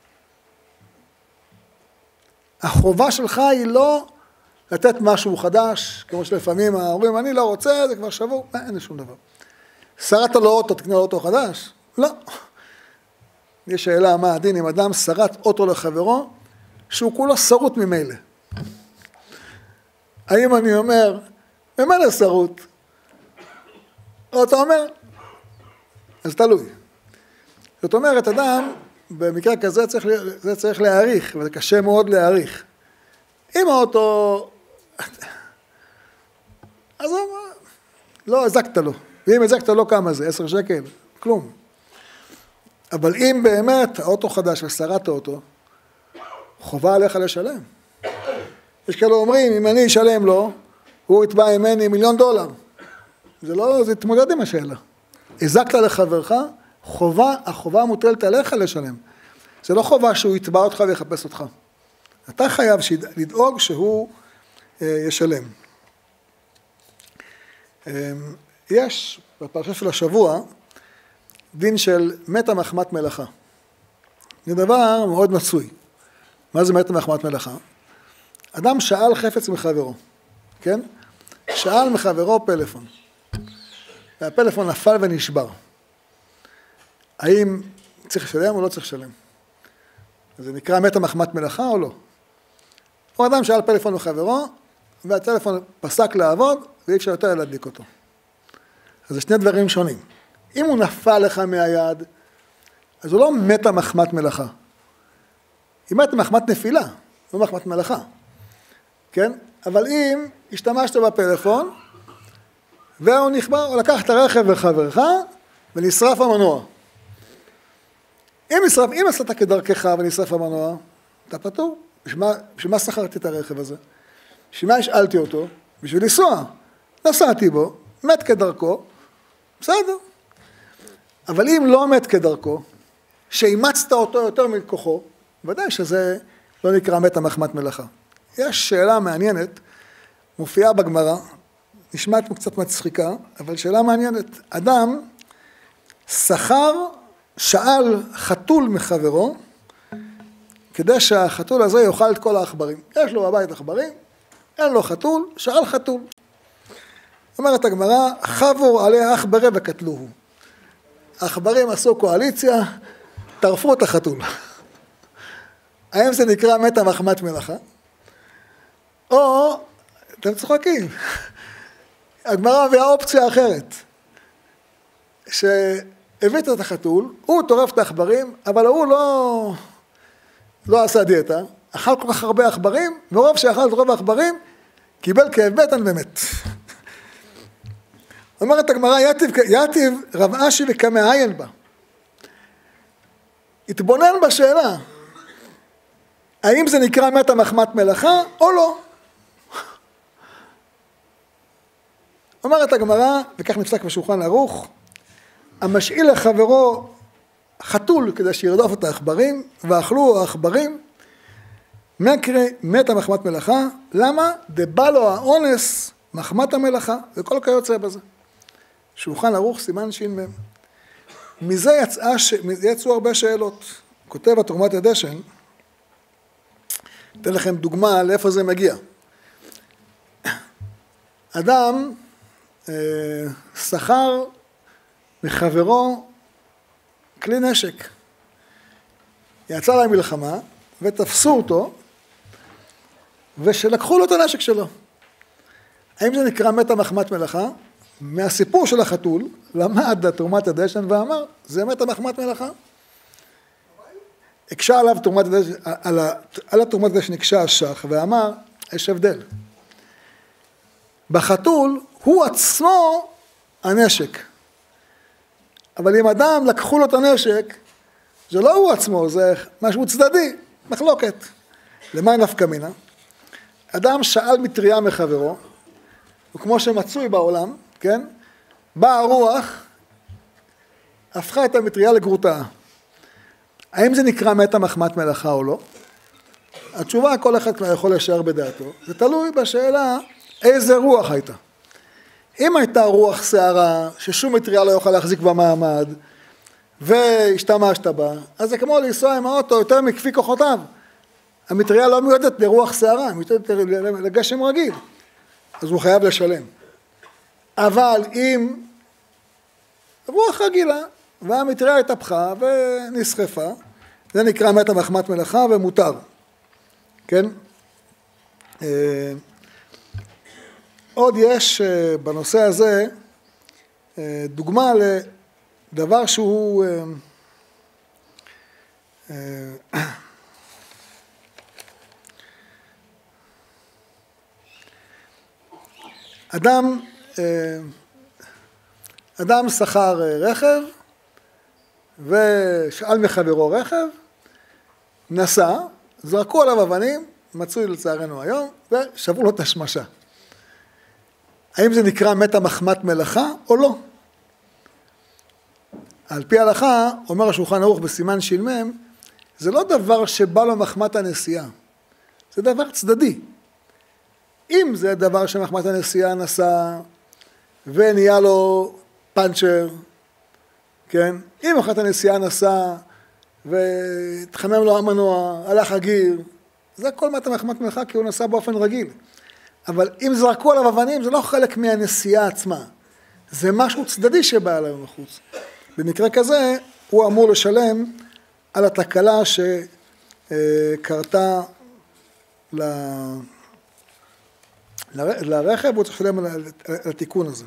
החובה שלך היא לא לתת משהו חדש, כמו שלפעמים אומרים, אני לא רוצה, זה כבר שבור, אין לי שום דבר. שרת לו אוטו, תקנה לו אוטו חדש? לא. יש שאלה מה הדין אם אדם שרת אוטו לחברו, שהוא כולו שרות ממילא. האם אני אומר, ממילא שרות? או אתה אומר, אז תלוי. זאת אומרת, אדם, במקרה כזה צריך להעריך, וזה קשה מאוד להעריך. אם האוטו, אז לא הזקת לו. ואם הזקת לו כמה זה? 10 שקל? כלום. אבל אם באמת האוטו חדש ושרת האוטו, חובה עליך לשלם. יש כאלה אומרים, אם אני אשלם לו, הוא יתבע ממני $1,000,000. זה לא, זה התמודד עם השאלה. הזקת לחברך, החובה מוטלת עליך לשלם. זה לא חובה שהוא יתבע אותך ויחפש אותך. אתה חייב לדאוג שהוא ישלם. יש בפרשה של השבוע דין של מתה מחמת מלאכה. זה דבר מאוד מצוי. מה זה מתה מחמת מלאכה? אדם שאל חפץ מחברו, כן? שאל מחברו פלאפון. והפלאפון נפל ונשבר. האם צריך לשלם או לא צריך לשלם? זה נקרא מתה מחמת מלאכה או לא? או אדם שאל פלאפון מחברו, והטלפון פסק לעבוד, ואי אפשר יותר להדליק אותו. אז זה שני דברים שונים. אם הוא נפל לך מהיד, אז הוא לא מתה מחמת מלאכה. היא מתה מחמת נפילה, לא מחמת מלאכה. כן? אבל אם השתמשת בפלאפון, והוא נכבר, הוא לקח את הרכב לחברך, ונשרף המנוע. אם עשת כדרכך ונשרף המנוע, אתה פטור. בשביל מה שכרתי את הרכב הזה? בשביל מה השאלתי אותו? בשביל לנסוע. נסעתי בו, מת כדרכו, בסדר. אבל אם לא מת כדרכו, שאימצת אותו יותר מכוחו, ודאי שזה לא נקרא מתה מחמת מלאכה. יש שאלה מעניינת, מופיעה בגמרא, נשמעת קצת מצחיקה, אבל שאלה מעניינת. אדם שאל חתול מחברו, כדי שהחתול הזה יאכל את כל העכברים. יש לו בבית עכברים, אין לו חתול, שאל חתול. אומרת הגמרא, חבור עלי עכברי וקטלוהו. העכברים עשו קואליציה, טרפו את החתול. האם זה נקרא מתה מחמת מלאכה? או, אתם צוחקים, הגמרא מביאה אופציה אחרת, שהבאת את החתול, הוא טורף את העכברים, אבל הוא לא עשה דיאטה, אכל כל כך הרבה עכברים, ורוב שאכל את רוב העכברים, קיבל כאב בטן ומת. אומרת הגמרא, יתיב רב אשי וכמעיין בה. התבונן בשאלה, האם זה נקרא מתה מחמת מלאכה או לא? אומרת הגמרא, וכך נפסק בשולחן ערוך, המשאיל לחברו חתול כדי שירדוף את העכברים, ואכלו העכברים, מתה מחמת מלאכה, למה? דבא לו האונס מחמת המלאכה, וכל כיוצא בזה. שולחן ערוך סימן ש"מ. מזה יצאו הרבה שאלות. כותב התרומת הדשן, אתן לכם דוגמה לאיפה זה מגיע. אדם שכר מחברו כלי נשק. יצא למלחמה ותפסו אותו ושלקחו לו את הנשק שלו. האם זה נקרא מתה מחמת מלאכה? מהסיפור של החתול למד תרומת הדשן ואמר, זה מתה מחמת מלאכה. הקשה עליו תרומת הדשן, על התרומת הדשן הקשה השח ואמר, יש הבדל. בחתול הוא עצמו הנשק. אבל אם אדם לקחו לו את הנשק, זה לא הוא עצמו, זה משהו צדדי, מחלוקת. למה נפקא מינה? אדם שאל מטריה מחברו, וכמו שמצוי בעולם, כן? באה הרוח, הפכה את המטריה לגרוטה. האם זה נקרא מתה מחמת מלאכה או לא? התשובה, כל אחד כבר יכול לשער בדעתו. זה תלוי בשאלה איזה רוח הייתה. אם הייתה רוח שערה, ששום מטריה לא יוכל להחזיק במעמד, והשתמשת בה, אז זה כמו לנסוע עם האוטו יותר מכפי כוחותיו. המטריה לא מיועדת לרוח שערה, היא מיועדת לגשם רגיל. אז הוא חייב לשלם. אבל אם רוח רגילה, והמטריה התהפכה ונסחפה, זה נקרא מתה מחמת מלאכה ומותר. כן? עוד יש בנושא הזה דוגמה לדבר שהוא אדם שכר רכב ושאל מחברו רכב, נסע, זרקו עליו אבנים, מצוי לצערנו היום, ושברו לו את השמשה. האם זה נקרא מתה מחמת מלאכה או לא? על פי ההלכה, אומר השולחן ערוך בסימן ש"מ, זה לא דבר שבא לו מחמת הנסיעה, זה דבר צדדי. אם זה דבר שמחמת הנסיעה נסע ונהיה לו פנצ'ר, כן? אם מחמת הנסיעה נסע והתחמם לו המנוע, הלך הגיר, זה הכל מתה מחמת מלאכה כי הוא נסע באופן רגיל. אבל אם זרקו עליו אבנים, זה לא חלק מהנסיעה עצמה. זה משהו צדדי שבא עליו מחוץ. במקרה כזה, הוא אמור לשלם על התקלה שקרתה לרכב, הוא צריך לשלם על התיקון הזה.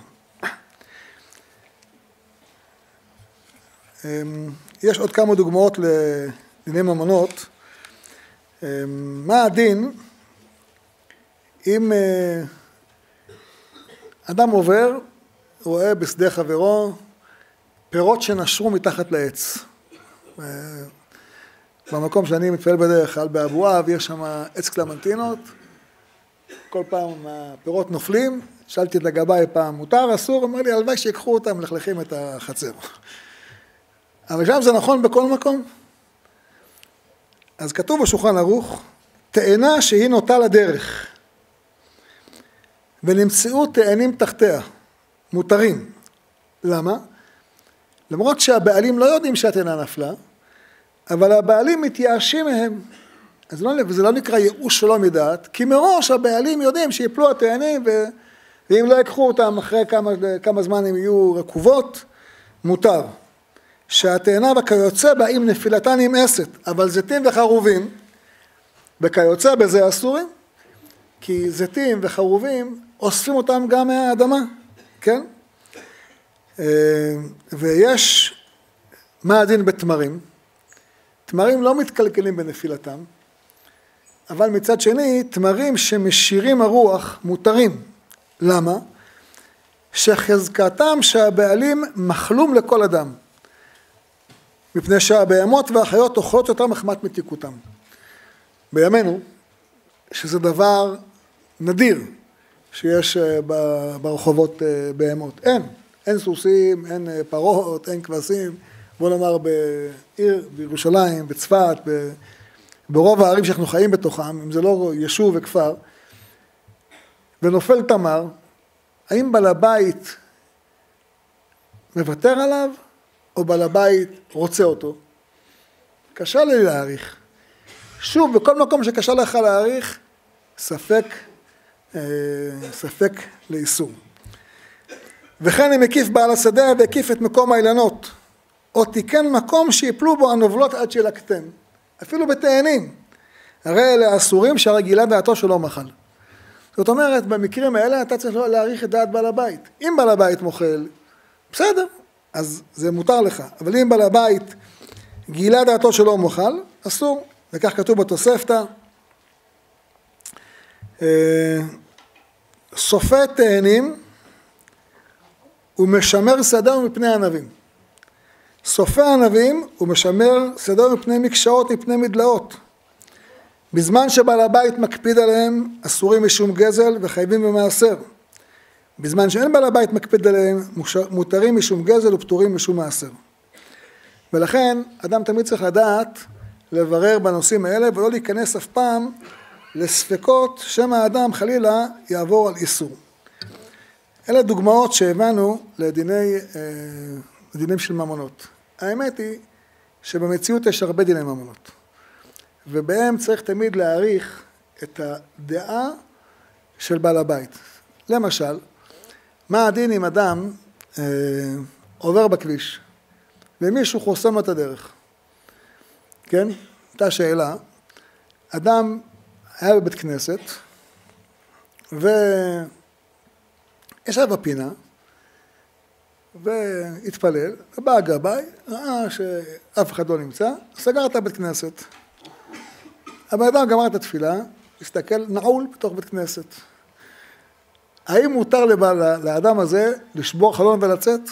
יש עוד כמה דוגמאות לדיני ממונות. מה הדין אם אדם עובר, רואה בשדה חברו פירות שנשרו מתחת לעץ. במקום שאני מתפעל בדרך כלל באבואב, יש שם עץ קלמנטינות, כל פעם הפירות נופלים, שאלתי את הגבאי פעם, מותר, אסור? אמר לי, הלוואי שיקחו אותם, מלכלכים את החצר. אבל שם זה נכון בכל מקום. אז כתוב בשולחן ערוך, תאנה שהיא נוטה לדרך, ונמצאו תאנים תחתיה, מותרים. למה? למרות שהבעלים לא יודעים שהתאנה נפלה, אבל הבעלים מתייאשים מהם. אז וזה לא נקרא ייאוש שלא מדעת, כי מראש הבעלים יודעים שיפלו התאנים, ואם לא יקחו אותם אחרי כמה זמן הם יהיו רקובות, מותר. שהתאנה וכיוצא בה עם נפילתה נמאסת, אבל זיתים וחרובים, וכיוצא בזה אסורים, כי זיתים וחרובים אוספים אותם גם מהאדמה, כן? ויש, מה הדין בתמרים? תמרים לא מתקלקלים בנפילתם, אבל מצד שני, תמרים שמשאירים הרוח מותרים. למה? שחזקתם שהבעלים מחלום לכל אדם, מפני שהבהמות והחיות אוכלות יותר מחמת מתיקותם. בימינו, שזה דבר נדיר, שיש ברחובות בהמות. אין סוסים, אין פרות, אין כבשים. בוא נאמר בעיר, בירושלים, בצפת, ברוב הערים שאנחנו חיים בתוכם, אם זה לא יישוב וכפר, ונופל תמר, האם בעל הבית מוותר עליו, או בעל הבית רוצה אותו? קשה לי להעריך. שוב, בכל מקום שקשה לך להעריך, ספק לאיסור. וכן אם הקיף בעל השדה והקיף את מקום האילנות, או תיקן מקום שיפלו בו הנובלות עד שילקטם, אפילו בתאנים, הרי אלה אסורים שהרגילה דעתו שלא מחל. זאת אומרת, במקרים האלה אתה צריך להעריך את דעת בעל הבית. אם בעל הבית מוכל, בסדר, אז זה מותר לך. אבל אם בעל הבית גילה דעתו שלא מוכל, אסור. וכך כתוב בתוספתא, סופה תאנים ומשמר שדהו מפני ענבים. סופה ענבים ומשמר שדהו מפני מקשאות, מפני מדלאות. בזמן שבעל הבית מקפיד עליהם, אסורים משום גזל וחייבים במעשר. בזמן שאין בעל הבית מקפיד עליהם, מותרים משום גזל ופטורים משום מעשר. ולכן, אדם תמיד צריך לדעת לברר בנושאים האלה, ולא להיכנס אף פעם לספקות שמא האדם חלילה יעבור על איסור. אלה דוגמאות שהבאנו לדינים של ממונות. האמת היא שבמציאות יש הרבה דיני ממונות. ובהם צריך תמיד להעריך את הדעה של בעל הבית. למשל, מה הדין אם אדם עובר בכביש ומישהו חוסם לו את הדרך? כן? הייתה שאלה, אדם היה בבית כנסת וישב בפינה והתפלל, ובא הגבאי, ראה שאף אחד לא נמצא, סגר את הבית כנסת. הבן אדם גמר את התפילה, הסתכל, נעול בתוך בית כנסת. האם מותר לאדם הזה לשבור חלון ולצאת?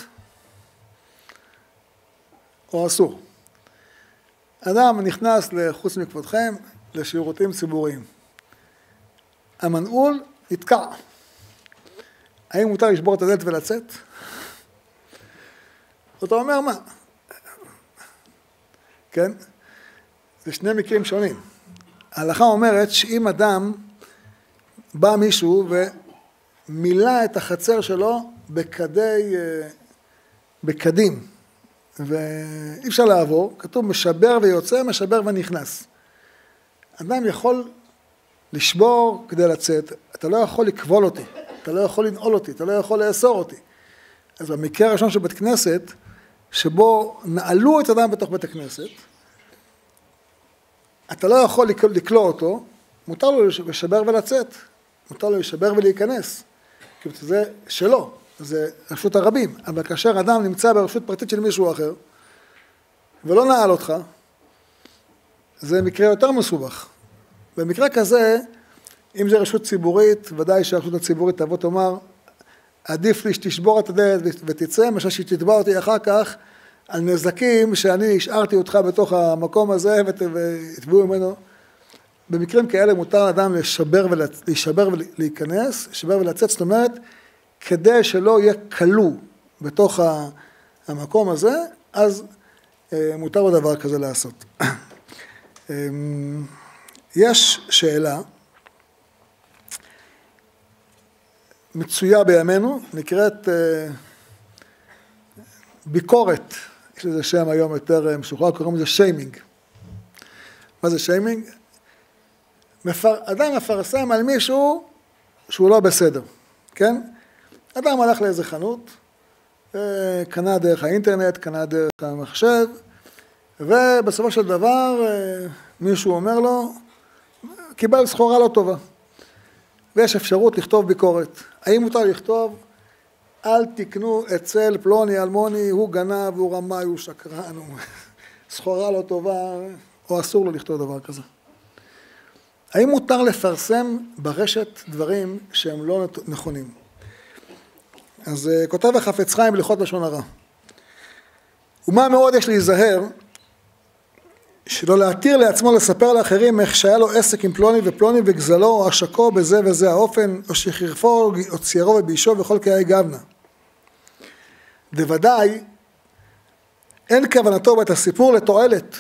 או אסור? אדם נכנס לחוץ מכבודכם לשירותים ציבוריים. המנעול נתקע. האם מותר לשבור את הדלת ולצאת? אתה אומר מה? כן? זה שני מקרים שונים. ההלכה אומרת שאם אדם בא מישהו ומילא את החצר שלו בקדים, ואי אפשר לעבור, כתוב משבר ויוצא, משבר ונכנס. אדם יכול לשבור כדי לצאת, אתה לא יכול לקבול אותי, אתה לא יכול לנעול אותי, אתה לא יכול לאסור אותי. אז במקרה הראשון של בית כנסת, שבו נעלו את אדם בתוך בית הכנסת, אתה לא יכול לקלוא אותו, מותר לו לשבר ולצאת, מותר לו לשבר ולהיכנס, כי זה שלו, זה רשות הרבים, אבל כאשר אדם נמצא ברשות פרטית של מישהו אחר, ולא נעל אותך, זה מקרה יותר מסובך. במקרה כזה, אם זה רשות ציבורית, ודאי שהרשות הציבורית תבוא תאמר, עדיף לי שתשבור את הדלת ותצא, משהו שתתבע אותי אחר כך, על נזקים שאני השארתי אותך בתוך המקום הזה ותתבעו ממנו. במקרים כאלה מותר לאדם להישבר ולהיכנס, לשבר ולצאת, זאת אומרת, כדי שלא יהיה כלוא בתוך המקום הזה, אז מותר לו דבר כזה לעשות. יש שאלה מצויה בימינו, נקראת ביקורת, יש לזה שם היום יותר משוחרר, קוראים לזה שיימינג. מה זה שיימינג? אדם מפרסם על מישהו שהוא לא בסדר, כן? אדם הלך לאיזה חנות, קנה דרך האינטרנט, קנה דרך המחשב, ובסופו של דבר מישהו אומר לו, קיבל סחורה לא טובה. ויש אפשרות לכתוב ביקורת. האם מותר לכתוב? אל תקנו אצל פלוני אלמוני, הוא גנב, הוא רמאי, הוא שקרן, הוא סחורה לא טובה, או אסור לו לכתוב דבר כזה. האם מותר לפרסם ברשת דברים שהם לא נכונים? אז כותב החפץ חיים בהלכות לשון הרע. ומה מאוד יש להיזהר, שלא להתיר לעצמו לספר לאחרים איך שהיה לו עסק עם פלוני ופלוני וגזלו או עשקו בזה וזה האופן, או שחרפו או ציירו ובישו וכל קראי גבנה. בוודאי אין כוונתו בית הסיפור לתועלת.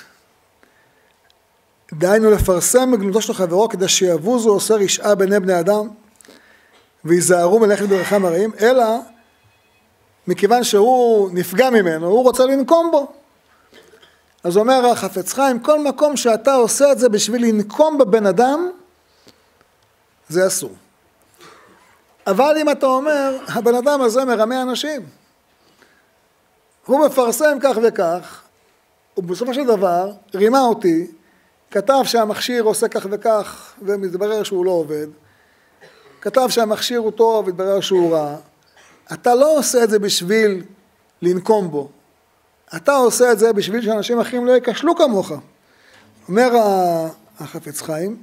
דהיינו לפרסם בגנותו של חברו כדי שיבוזו עושה רשעה ביני בני אדם ויזהרו מלאכת בדרכם הרעים, אלא מכיוון שהוא נפגע ממנו, הוא רוצה לנקום בו. אז אומר החפץ חיים, כל מקום שאתה עושה את זה בשביל לנקום בבן אדם, זה אסור. אבל אם אתה אומר, הבן אדם הזה מרמה אנשים, הוא מפרסם כך וכך, ובסופו של דבר רימה אותי, כתב שהמכשיר עושה כך וכך, ומתברר שהוא לא עובד, כתב שהמכשיר הוא טוב, ומתברר שהוא רע, אתה לא עושה את זה בשביל לנקום בו, אתה עושה את זה בשביל שאנשים אחרים לא יקשלו כמוך. אומר החפץ חיים,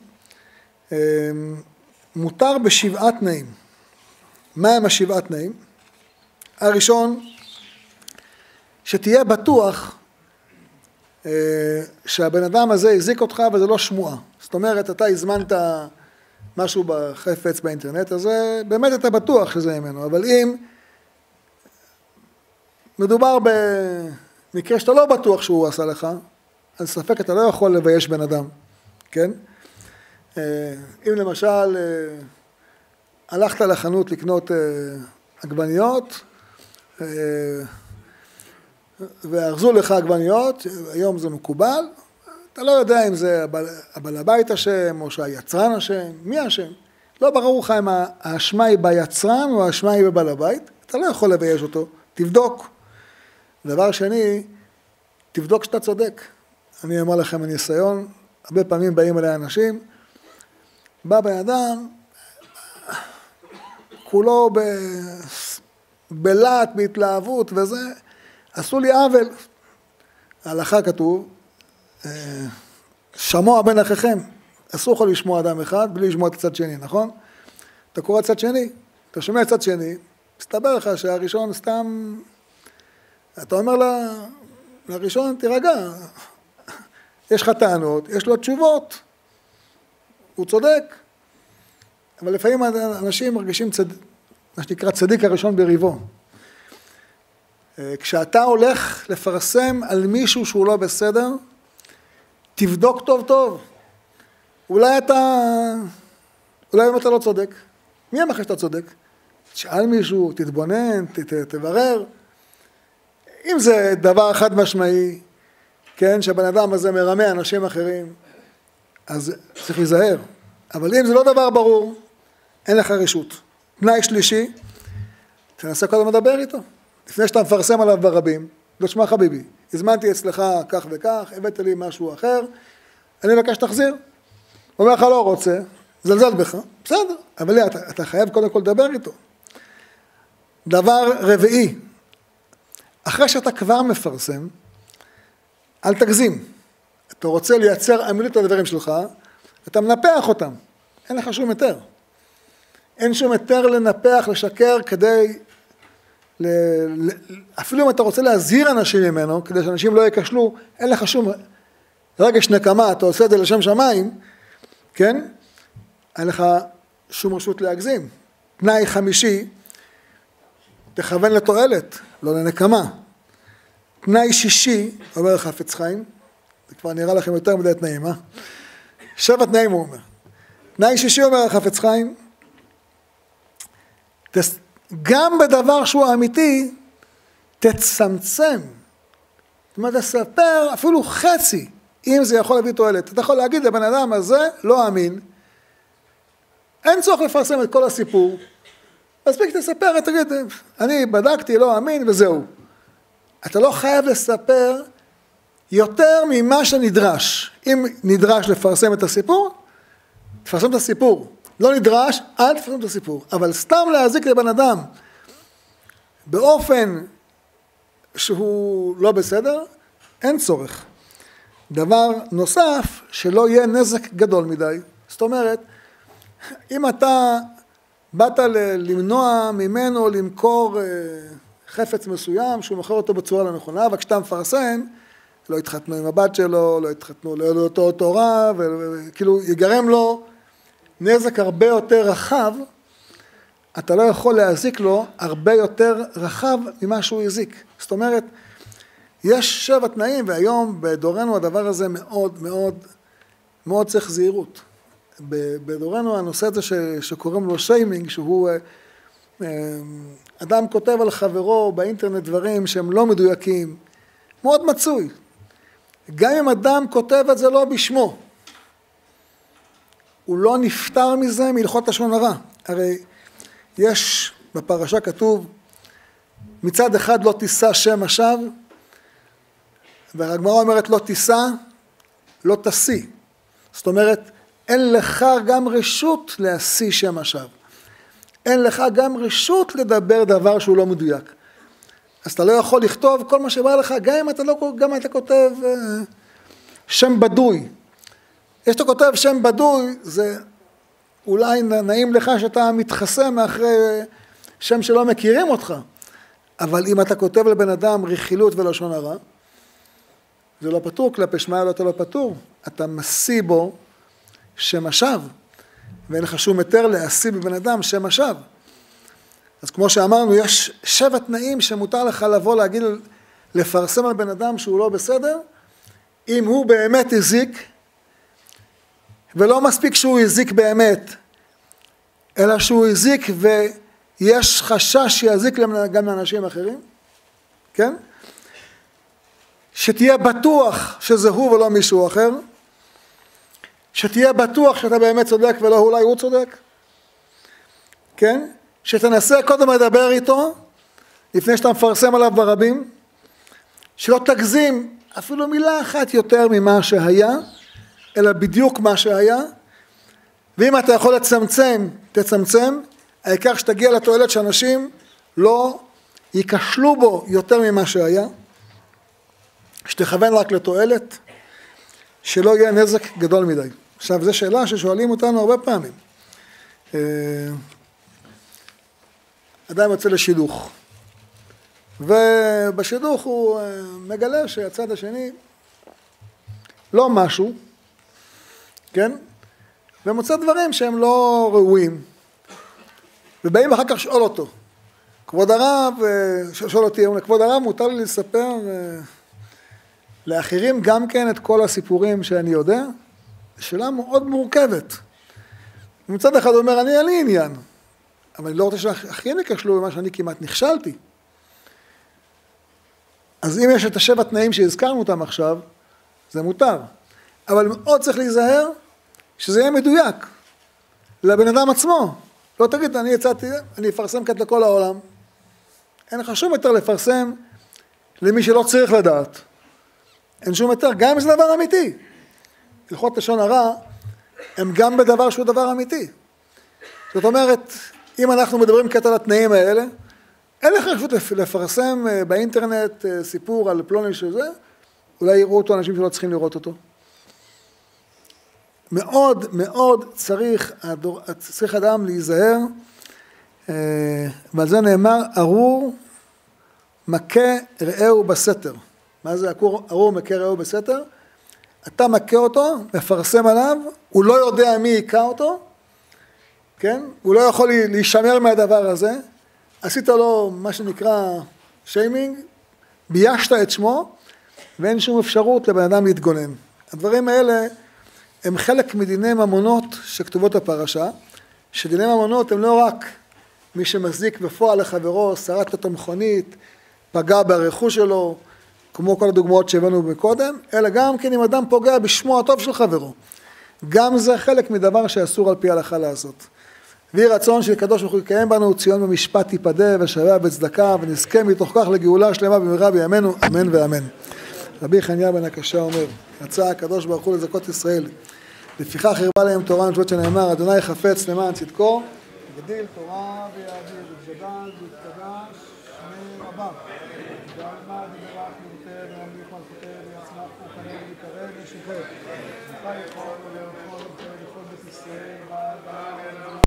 מותר בשבעה תנאים. מה הם השבעה תנאים? הראשון, שתהיה בטוח שהבן אדם הזה הזיק אותך וזה לא שמועה. זאת אומרת, אתה הזמנת משהו בחפץ באינטרנט, אז באמת אתה בטוח שזה ממנו, אבל אם מדובר במקרה שאתה לא בטוח שהוא עשה לך, אז ספק אתה לא יכול לבייש בן אדם, כן? אם למשל הלכת לחנות לקנות עגבניות, וארזו לך עגבניות, היום זה מקובל, אתה לא יודע אם זה הבעל הבית אשם או שהיצרן אשם, מי אשם? לא ברור לך אם האשמה היא ביצרן או האשמה היא בבעל הבית, אתה לא יכול לבייש אותו, תבדוק. דבר שני, תבדוק שאתה צודק. אני אומר לכם מניסיון, הרבה פעמים באים אליי אנשים, בא בן אדם, כולו בלהט, בהתלהבות וזה, עשו לי עוול. ההלכה כתוב, שמוע בין אחיכם, אסור לך לשמוע אדם אחד בלי לשמוע את הצד שני, נכון? אתה קורא צד שני, אתה שומע צד שני, מסתבר לך שהראשון סתם, אתה אומר לראשון, תירגע, יש לך טענות, יש לו תשובות, הוא צודק, אבל לפעמים אנשים מרגישים מה שנקרא צדיק הראשון בריבו. כשאתה הולך לפרסם על מישהו שהוא לא בסדר, תבדוק טוב טוב. אולי באמת אתה לא צודק. מי אמר שאתה צודק? תשאל מישהו, תתבונן, תברר. אם זה דבר חד משמעי, כן, שהבן אדם הזה מרמה אנשים אחרים, אז צריך להיזהר. אבל אם זה לא דבר ברור, אין לך רשות. תנאי שלישי, תנסה קודם לדבר איתו. לפני שאתה מפרסם עליו ברבים, לא תשמע חביבי, הזמנתי אצלך כך וכך, הבאת לי משהו אחר, אני מבקש תחזיר. הוא אומר לך לא רוצה, זלזל בך, בסדר, אבל אתה חייב קודם כל לדבר איתו. דבר רביעי, אחרי שאתה כבר מפרסם, אל תגזים. אתה רוצה לייצר אמינות לדברים שלך, אתה מנפח אותם, אין לך שום היתר. אין שום היתר לנפח, לשקר, כדי, אפילו אם אתה רוצה להזהיר אנשים ממנו, כדי שאנשים לא יקשלו, אין לך שום רגש נקמה, אתה עושה את זה לשם שמיים, כן? אין לך שום רשות להגזים. תנאי חמישי, תכוון לתועלת, לא לנקמה. תנאי שישי, אומר חפץ חיים, זה כבר נראה לכם יותר מדי תנאים, 7 תנאים הוא אומר. תנאי שישי אומר חפץ חיים, גם בדבר שהוא אמיתי, תצמצם. זאת אומרת, תספר אפילו חצי, אם זה יכול להביא תועלת. אתה יכול להגיד לבן אדם הזה, לא אמין, אין צורך לפרסם את כל הסיפור, מספיק תספר, תגיד, אני בדקתי, לא אמין, וזהו. אתה לא חייב לספר יותר ממה שנדרש. אם נדרש לפרסם את הסיפור, תפרסם את הסיפור. לא נדרש, אל תפרסם את הסיפור. אבל סתם להזיק לבן אדם באופן שהוא לא בסדר, אין צורך. דבר נוסף, שלא יהיה נזק גדול מדי. זאת אומרת, אם אתה באת למנוע ממנו למכור חפץ מסוים, שהוא מוכר אותו בצורה לא נכונה, וכשאתה מפרסם, לא יתחתנו עם הבת שלו, לא יתחתנו לאותו תורה, וכאילו יגרם לו נזק הרבה יותר רחב, אתה לא יכול להזיק לו הרבה יותר רחב ממה שהוא הזיק. זאת אומרת, יש 7 תנאים, והיום בדורנו הדבר הזה מאוד מאוד מאוד צריך זהירות. בדורנו הנושא הזה שקוראים לו שיימינג, שהוא אדם כותב על חברו באינטרנט דברים שהם לא מדויקים, מאוד מצוי. גם אם אדם כותב את זה לא בשמו, הוא לא נפטר מזה מהלכות לשון הרע. הרי יש בפרשה כתוב, מצד אחד לא תישא שם השווא, והגמרא אומרת לא תישא, לא תשיא. זאת אומרת, אין לך גם רשות להשיא שם השווא. אין לך גם רשות לדבר דבר שהוא לא מדויק. אז אתה לא יכול לכתוב כל מה שבא לך, גם אם אתה כותב שם בדוי. יש אתה כותב שם בדוי, זה אולי נעים לך שאתה מתחסם מאחרי שם שלא מכירים אותך. אבל אם אתה כותב לבן אדם רכילות ולשון הרע, זה לא פטור, כלפי שמיא אתה לא פטור. אתה משיא בו שם השווא, ואין לך שום היתר להשיא בבן אדם שם השווא. אז כמו שאמרנו, יש 7 תנאים שמותר לך לבוא להגיד, לפרסם על בן אדם שהוא לא בסדר, אם הוא באמת הזיק, ולא מספיק שהוא הזיק באמת, אלא שהוא הזיק ויש חשש שיזיק גם לאנשים אחרים, כן? שתהיה בטוח שזה הוא ולא מישהו אחר, שתהיה בטוח שאתה באמת צודק ולא אולי הוא צודק, כן? שתנסה קודם לדבר איתו, לפני שאתה מפרסם עליו ברבים, שלא תגזים אפילו מילה אחת יותר ממה שהיה, אלא בדיוק מה שהיה, ואם אתה יכול לצמצם, תצמצם, העיקר שתגיע לתועלת שאנשים לא ייכשלו בו יותר ממה שהיה, שתכוון רק לתועלת, שלא יהיה נזק גדול מדי. עכשיו, זו שאלה ששואלים אותנו הרבה פעמים. אדם יוצא לשידוך, ובשידוך הוא מגלה שהצד השני לא משהו, כן? ומוצא דברים שהם לא ראויים. ובאים אחר כך שואל אותו, כבוד הרב, שואל אותי, כבוד הרב, מותר לי לספר לאחרים גם כן את כל הסיפורים שאני יודע? שאלה מאוד מורכבת. ומצד אחד הוא אומר, אני אין לי עניין, אבל אני לא רוצה שאחרים יקשלו במה שאני כמעט נכשלתי. אז אם יש את 7 תנאים שהזכרנו אותם עכשיו, זה מותר. אבל מאוד צריך להיזהר שזה יהיה מדויק לבן אדם עצמו. לא תגיד, אני אפרסם כת לכל העולם. אין לך שום יותר לפרסם למי שלא צריך לדעת. אין שום יותר, גם אם זה דבר אמיתי. הלכות לשון הרע הם גם בדבר שהוא דבר אמיתי. זאת אומרת, אם אנחנו מדברים קטע על התנאים האלה, אין לך רשות לפרסם באינטרנט סיפור על פלוני שזה, אולי יראו אותו אנשים שלא צריכים לראות אותו. מאוד מאוד צריך אדם להיזהר, ועל זה נאמר, ארור מכה רעהו בסתר. מה זה ארור מכה רעהו בסתר? אתה מכה אותו, מפרסם עליו, הוא לא יודע מי יקע אותו, כן? הוא לא יכול להישמר מהדבר הזה, עשית לו מה שנקרא שיימינג, ביישת את שמו, ואין שום אפשרות לבן אדם להתגונן. הדברים האלה הם חלק מדיני ממונות שכתובות בפרשה, שדיני ממונות הם לא רק מי שמזיק בפועל לחברו, שרט את המכונית, פגע ברכוש שלו, כמו כל הדוגמאות שהבאנו מקודם, אלא גם כן אם אדם פוגע בשמו הטוב של חברו. גם זה חלק מדבר שאסור על פי ההלכה לעשות. ויהי רצון שקדוש ברוך הוא יקיים בנו, ציון במשפט תיפדה ושביה בצדקה, ונזכה מתוך כך לגאולה שלמה במהרה בימינו, אמן ואמן. רבי חניה בן הקשה אומר, רצה הקדוש ברוך הוא לזכות ישראל, לפיכך הרבה להם תורה ומצוות שנאמר, אדוני חפץ למען צדקו, גדיל תורה ויאדיר, וגדל ויתקדש שמי רבה, ועלמד וברך מיותר וימליך מלכותה ויצמח ופנה ויקרב ושוחר, וחי יכול ולאכול בית ישראל בעד